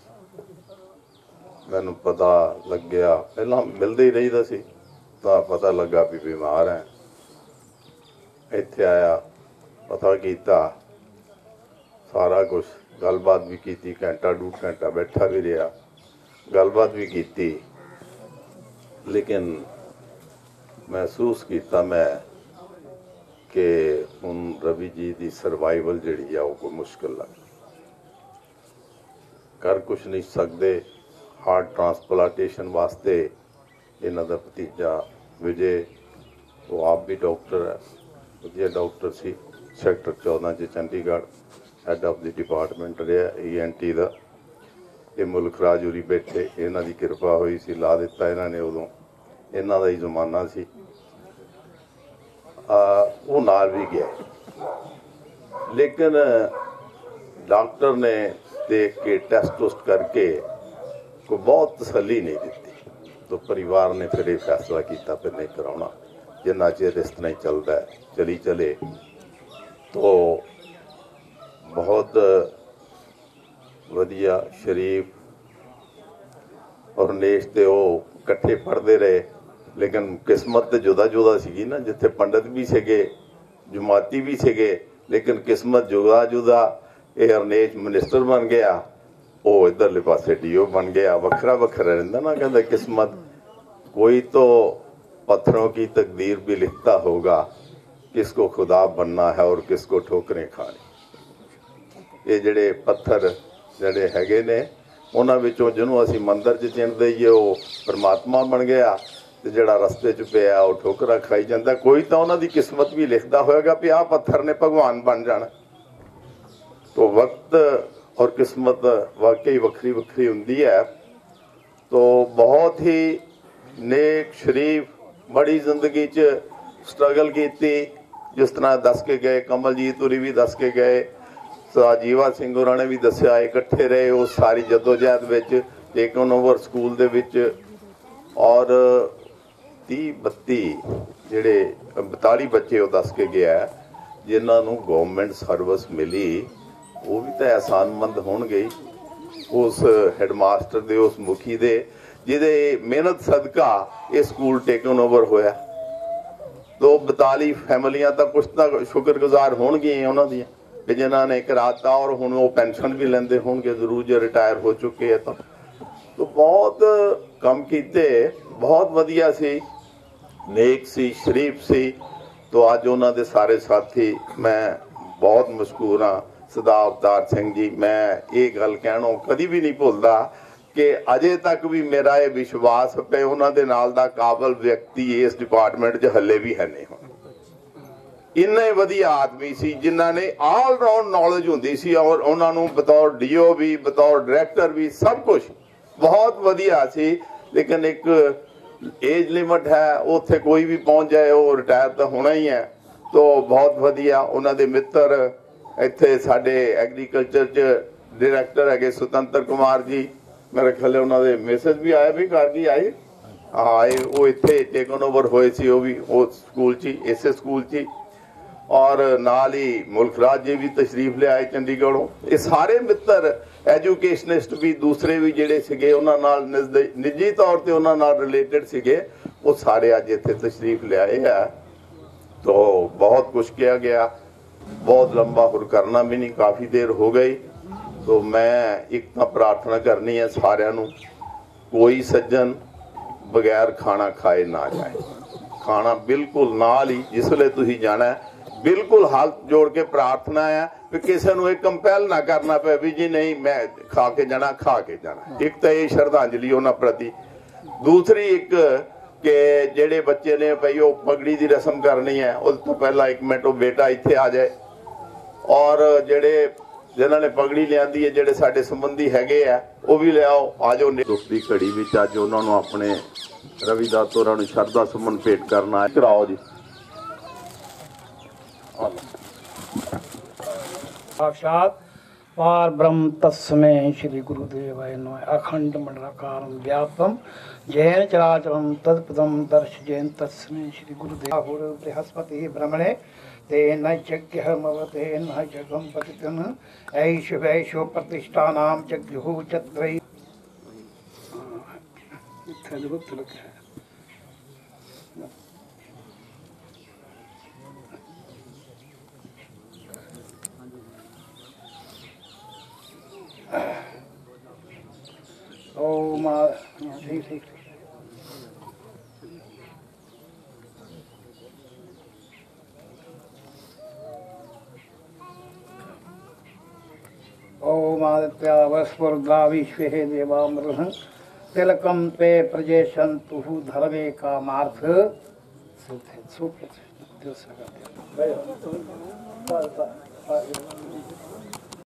मैनू पता लग गया, पहला मिलते ही रहीदा सी तो पता लगा भी बीमार है। इत्थे आया, पता किया, सारा कुछ गलबात भी की, घंटा डेढ़ घंटा बैठा भी रहा, गलबात भी की, लेकिन महसूस किया मैं कि हुण रवि जी की सर्वाइवल जिहड़ी आ वो कोई मुश्किल लग कर कुछ नहीं सकते। हार्ट ट्रांसप्लांटेशन वास्ते इन्हां दा भतीजा विजय, वो आप भी डॉक्टर है, वधिया डॉक्टर सी, सैक्टर चौदह च Chandigarh head of the department रहा ई एन टी का। ये मुल्क राज उरी बैठे, इन्हां दी किरपा हुई सी, ला दिता इन्हां ने, उदों इन्हां दा ही जमाना सी। वो नाल भी गया, लेकिन डॉक्टर ने देख के टेस्ट टुस्ट करके को बहुत तसल्ली नहीं दी, तो परिवार ने फिर ये फैसला किया फिर नहीं कराना, जिन्ना चिर रिश्ता नहीं चलता है चली चले। तो बहुत वधिया शरीफ और नेश ते वो कट्ठे पढ़ते रहे, लेकिन किस्मत तो जुदा जुदा सी ना, जिथे पंडित भी सगे जमाती भी सगे, लेकिन किस्मत जुदा जुदा। ये हरनेश मिनिस्टर बन गया, वो इधरले पासे डी ओ बन गया, वखरा वखरा रहता ना। कहता किस्मत, कोई तो पत्थरों की तकदीर भी लिखता होगा, किसको खुदा बनना है और किसको ठोकरें खानी। ये जड़े पत्थर जड़े हैगे ने, उन्हां विचों जिन्हों असीं मंदिर च चिणदे ही वो परमात्मा बन गया, ते जड़ा रस्ते च पिया वो ठोकरा खाई जाता। कोई तो उन्हां दी किस्मत भी लिखता होएगा भी आ पत्थर ने भगवान बन जाना। तो वक्त और किस्मत वाकई वक्री वक्री हुंदी है। तो बहुत ही नेक शरीफ बड़ी जिंदगी च स्ट्रगल की, जिस तरह दस के गए, कमलजीत होरी भी दस के गए, जीवा सिंह होरां ने भी दस्या, इकट्ठे रहे उस सारी जदोजहद विच, टेकन ओवर स्कूल दे विच। और तीह बत्ती जिहड़े बताली बच्चे वो दस के गया जिन्हां नूं गवर्नमेंट सर्विस मिली, वो भी तो एहसानमंद होणगे उस हैडमास्टर दे, उस मुखी दे, जिहदे मेहनत सदका ये स्कूल टेकन ओवर होया। तो बताली फैमिलियां तो कुछ तो शुक्रगुजार होणगियां उन्हां दियां कि जिन्हां ने कराता, और हुण वो पेंशन भी लेंदे होणगे जरूर जो रिटायर हो चुके हैं। तो तो बहुत कम कीते, बहुत वधिया सी, नेक सी, शरीफ सी। तो अज उन्हां दे सारे साथी मैं बहुत मशहूर हाँ। सदा अवतार सिंह जी, मैं ये गल कहणों कदी भी नहीं भुलदा कि अजे तक भी मेरा ये विश्वास पे उन्हां दे नाल दा काबल व्यक्ति इस डिपार्टमेंट च हले भी है नहीं। इन्ने वधिया आदमी सी जिन्हां ने ऑल राउंड नॉलेज हुंदी सी, और उन्हां नूं बतौर डी ओ भी, बतौर डायरैक्टर भी, सब कुछ बहुत वधिया सी। लेकिन एक एज लिमिट है, उत्थे कोई भी पहुंच जाए वो रिटायर तो होना ही है। तो बहुत वधिया उन्हां दे मित्र इत्थे साडे एग्रीकल्चर च डायरैक्टर है सुतंत्र कुमार जी, मेरे ख्याल उन्हां दे मैसेज भी आए भी घर जी आए आए वो इत्थे टेकन ओवर होए सी, वो भी उस स्कूल च, इसे स्कूल च। और नाल ही मुल्क राज जी भी तशरीफ ले आए चंडीगढ़ों। ये सारे मित्र एजुकेशनिस्ट भी दूसरे भी जिहड़े सीगे उन्हां नाल निजी तौर पर उन्हां नाल रिलेटेड सीगे, वो सारे अज इत्थे तशरीफ ले आए है। तो बहुत कुछ किया गया, बहुत लंबा हुर करना भी नहीं, काफ़ी देर हो गई। तो मैं एक तो प्रार्थना करनी है सारिਆਂ ਨੂੰ, कोई सज्जन बगैर खाना खाए ना जाए। खाना बिल्कुल नाल ही जिसले तुसीं जाना है, बिल्कुल हाथ जोड़ के प्रार्थना है कि किसी को एक कंपैल ना करना पे भी जी नहीं मैं खा के जाना, खा के जाना। एक तो ये श्रद्धांजलि उन्होंने प्रति। दूसरी एक कि जेडे बच्चे ने भाई वो पगड़ी की रस्म करनी है, उस तो पहला एक मिनट वो बेटा इत्थे आ जाए, और जेडे जिन्होंने पगड़ी लियांदी है जेडे साडे संबंधी हैगे आ वो भी ले आओ, आ जाओ। दुख की घड़ी विच अज उन्होंने अपने रविदास होਰਾਂ ਨੂੰ ਸ਼ਰਧਾ ਸੁਮਨ ਭੇਟ ਕਰਨਾ ਹੈ। ਕਰਾਓ ਜੀ। साक्षात पार ब्रह्म तस्मै श्री गुरुदेवाय नमः। अखंड मंडलाकारं व्याप्तं जैन चराचरं तत्पदं दर्श जैन तस्मै श्री गुरुदेव बृहस्पति ब्रह्मणे तेन यज्ञः मवते न जगं पतितं ऐश वैशो प्रतिष्ठानां जग्युः चत्रै अद्भुत लगा है। ओम ठीक ठीक ओम आदित्यावस्फुर्गा विश्वे देवामृहं तिलकं ते प्रजेशन्तु धर्मे कामार्थ सुख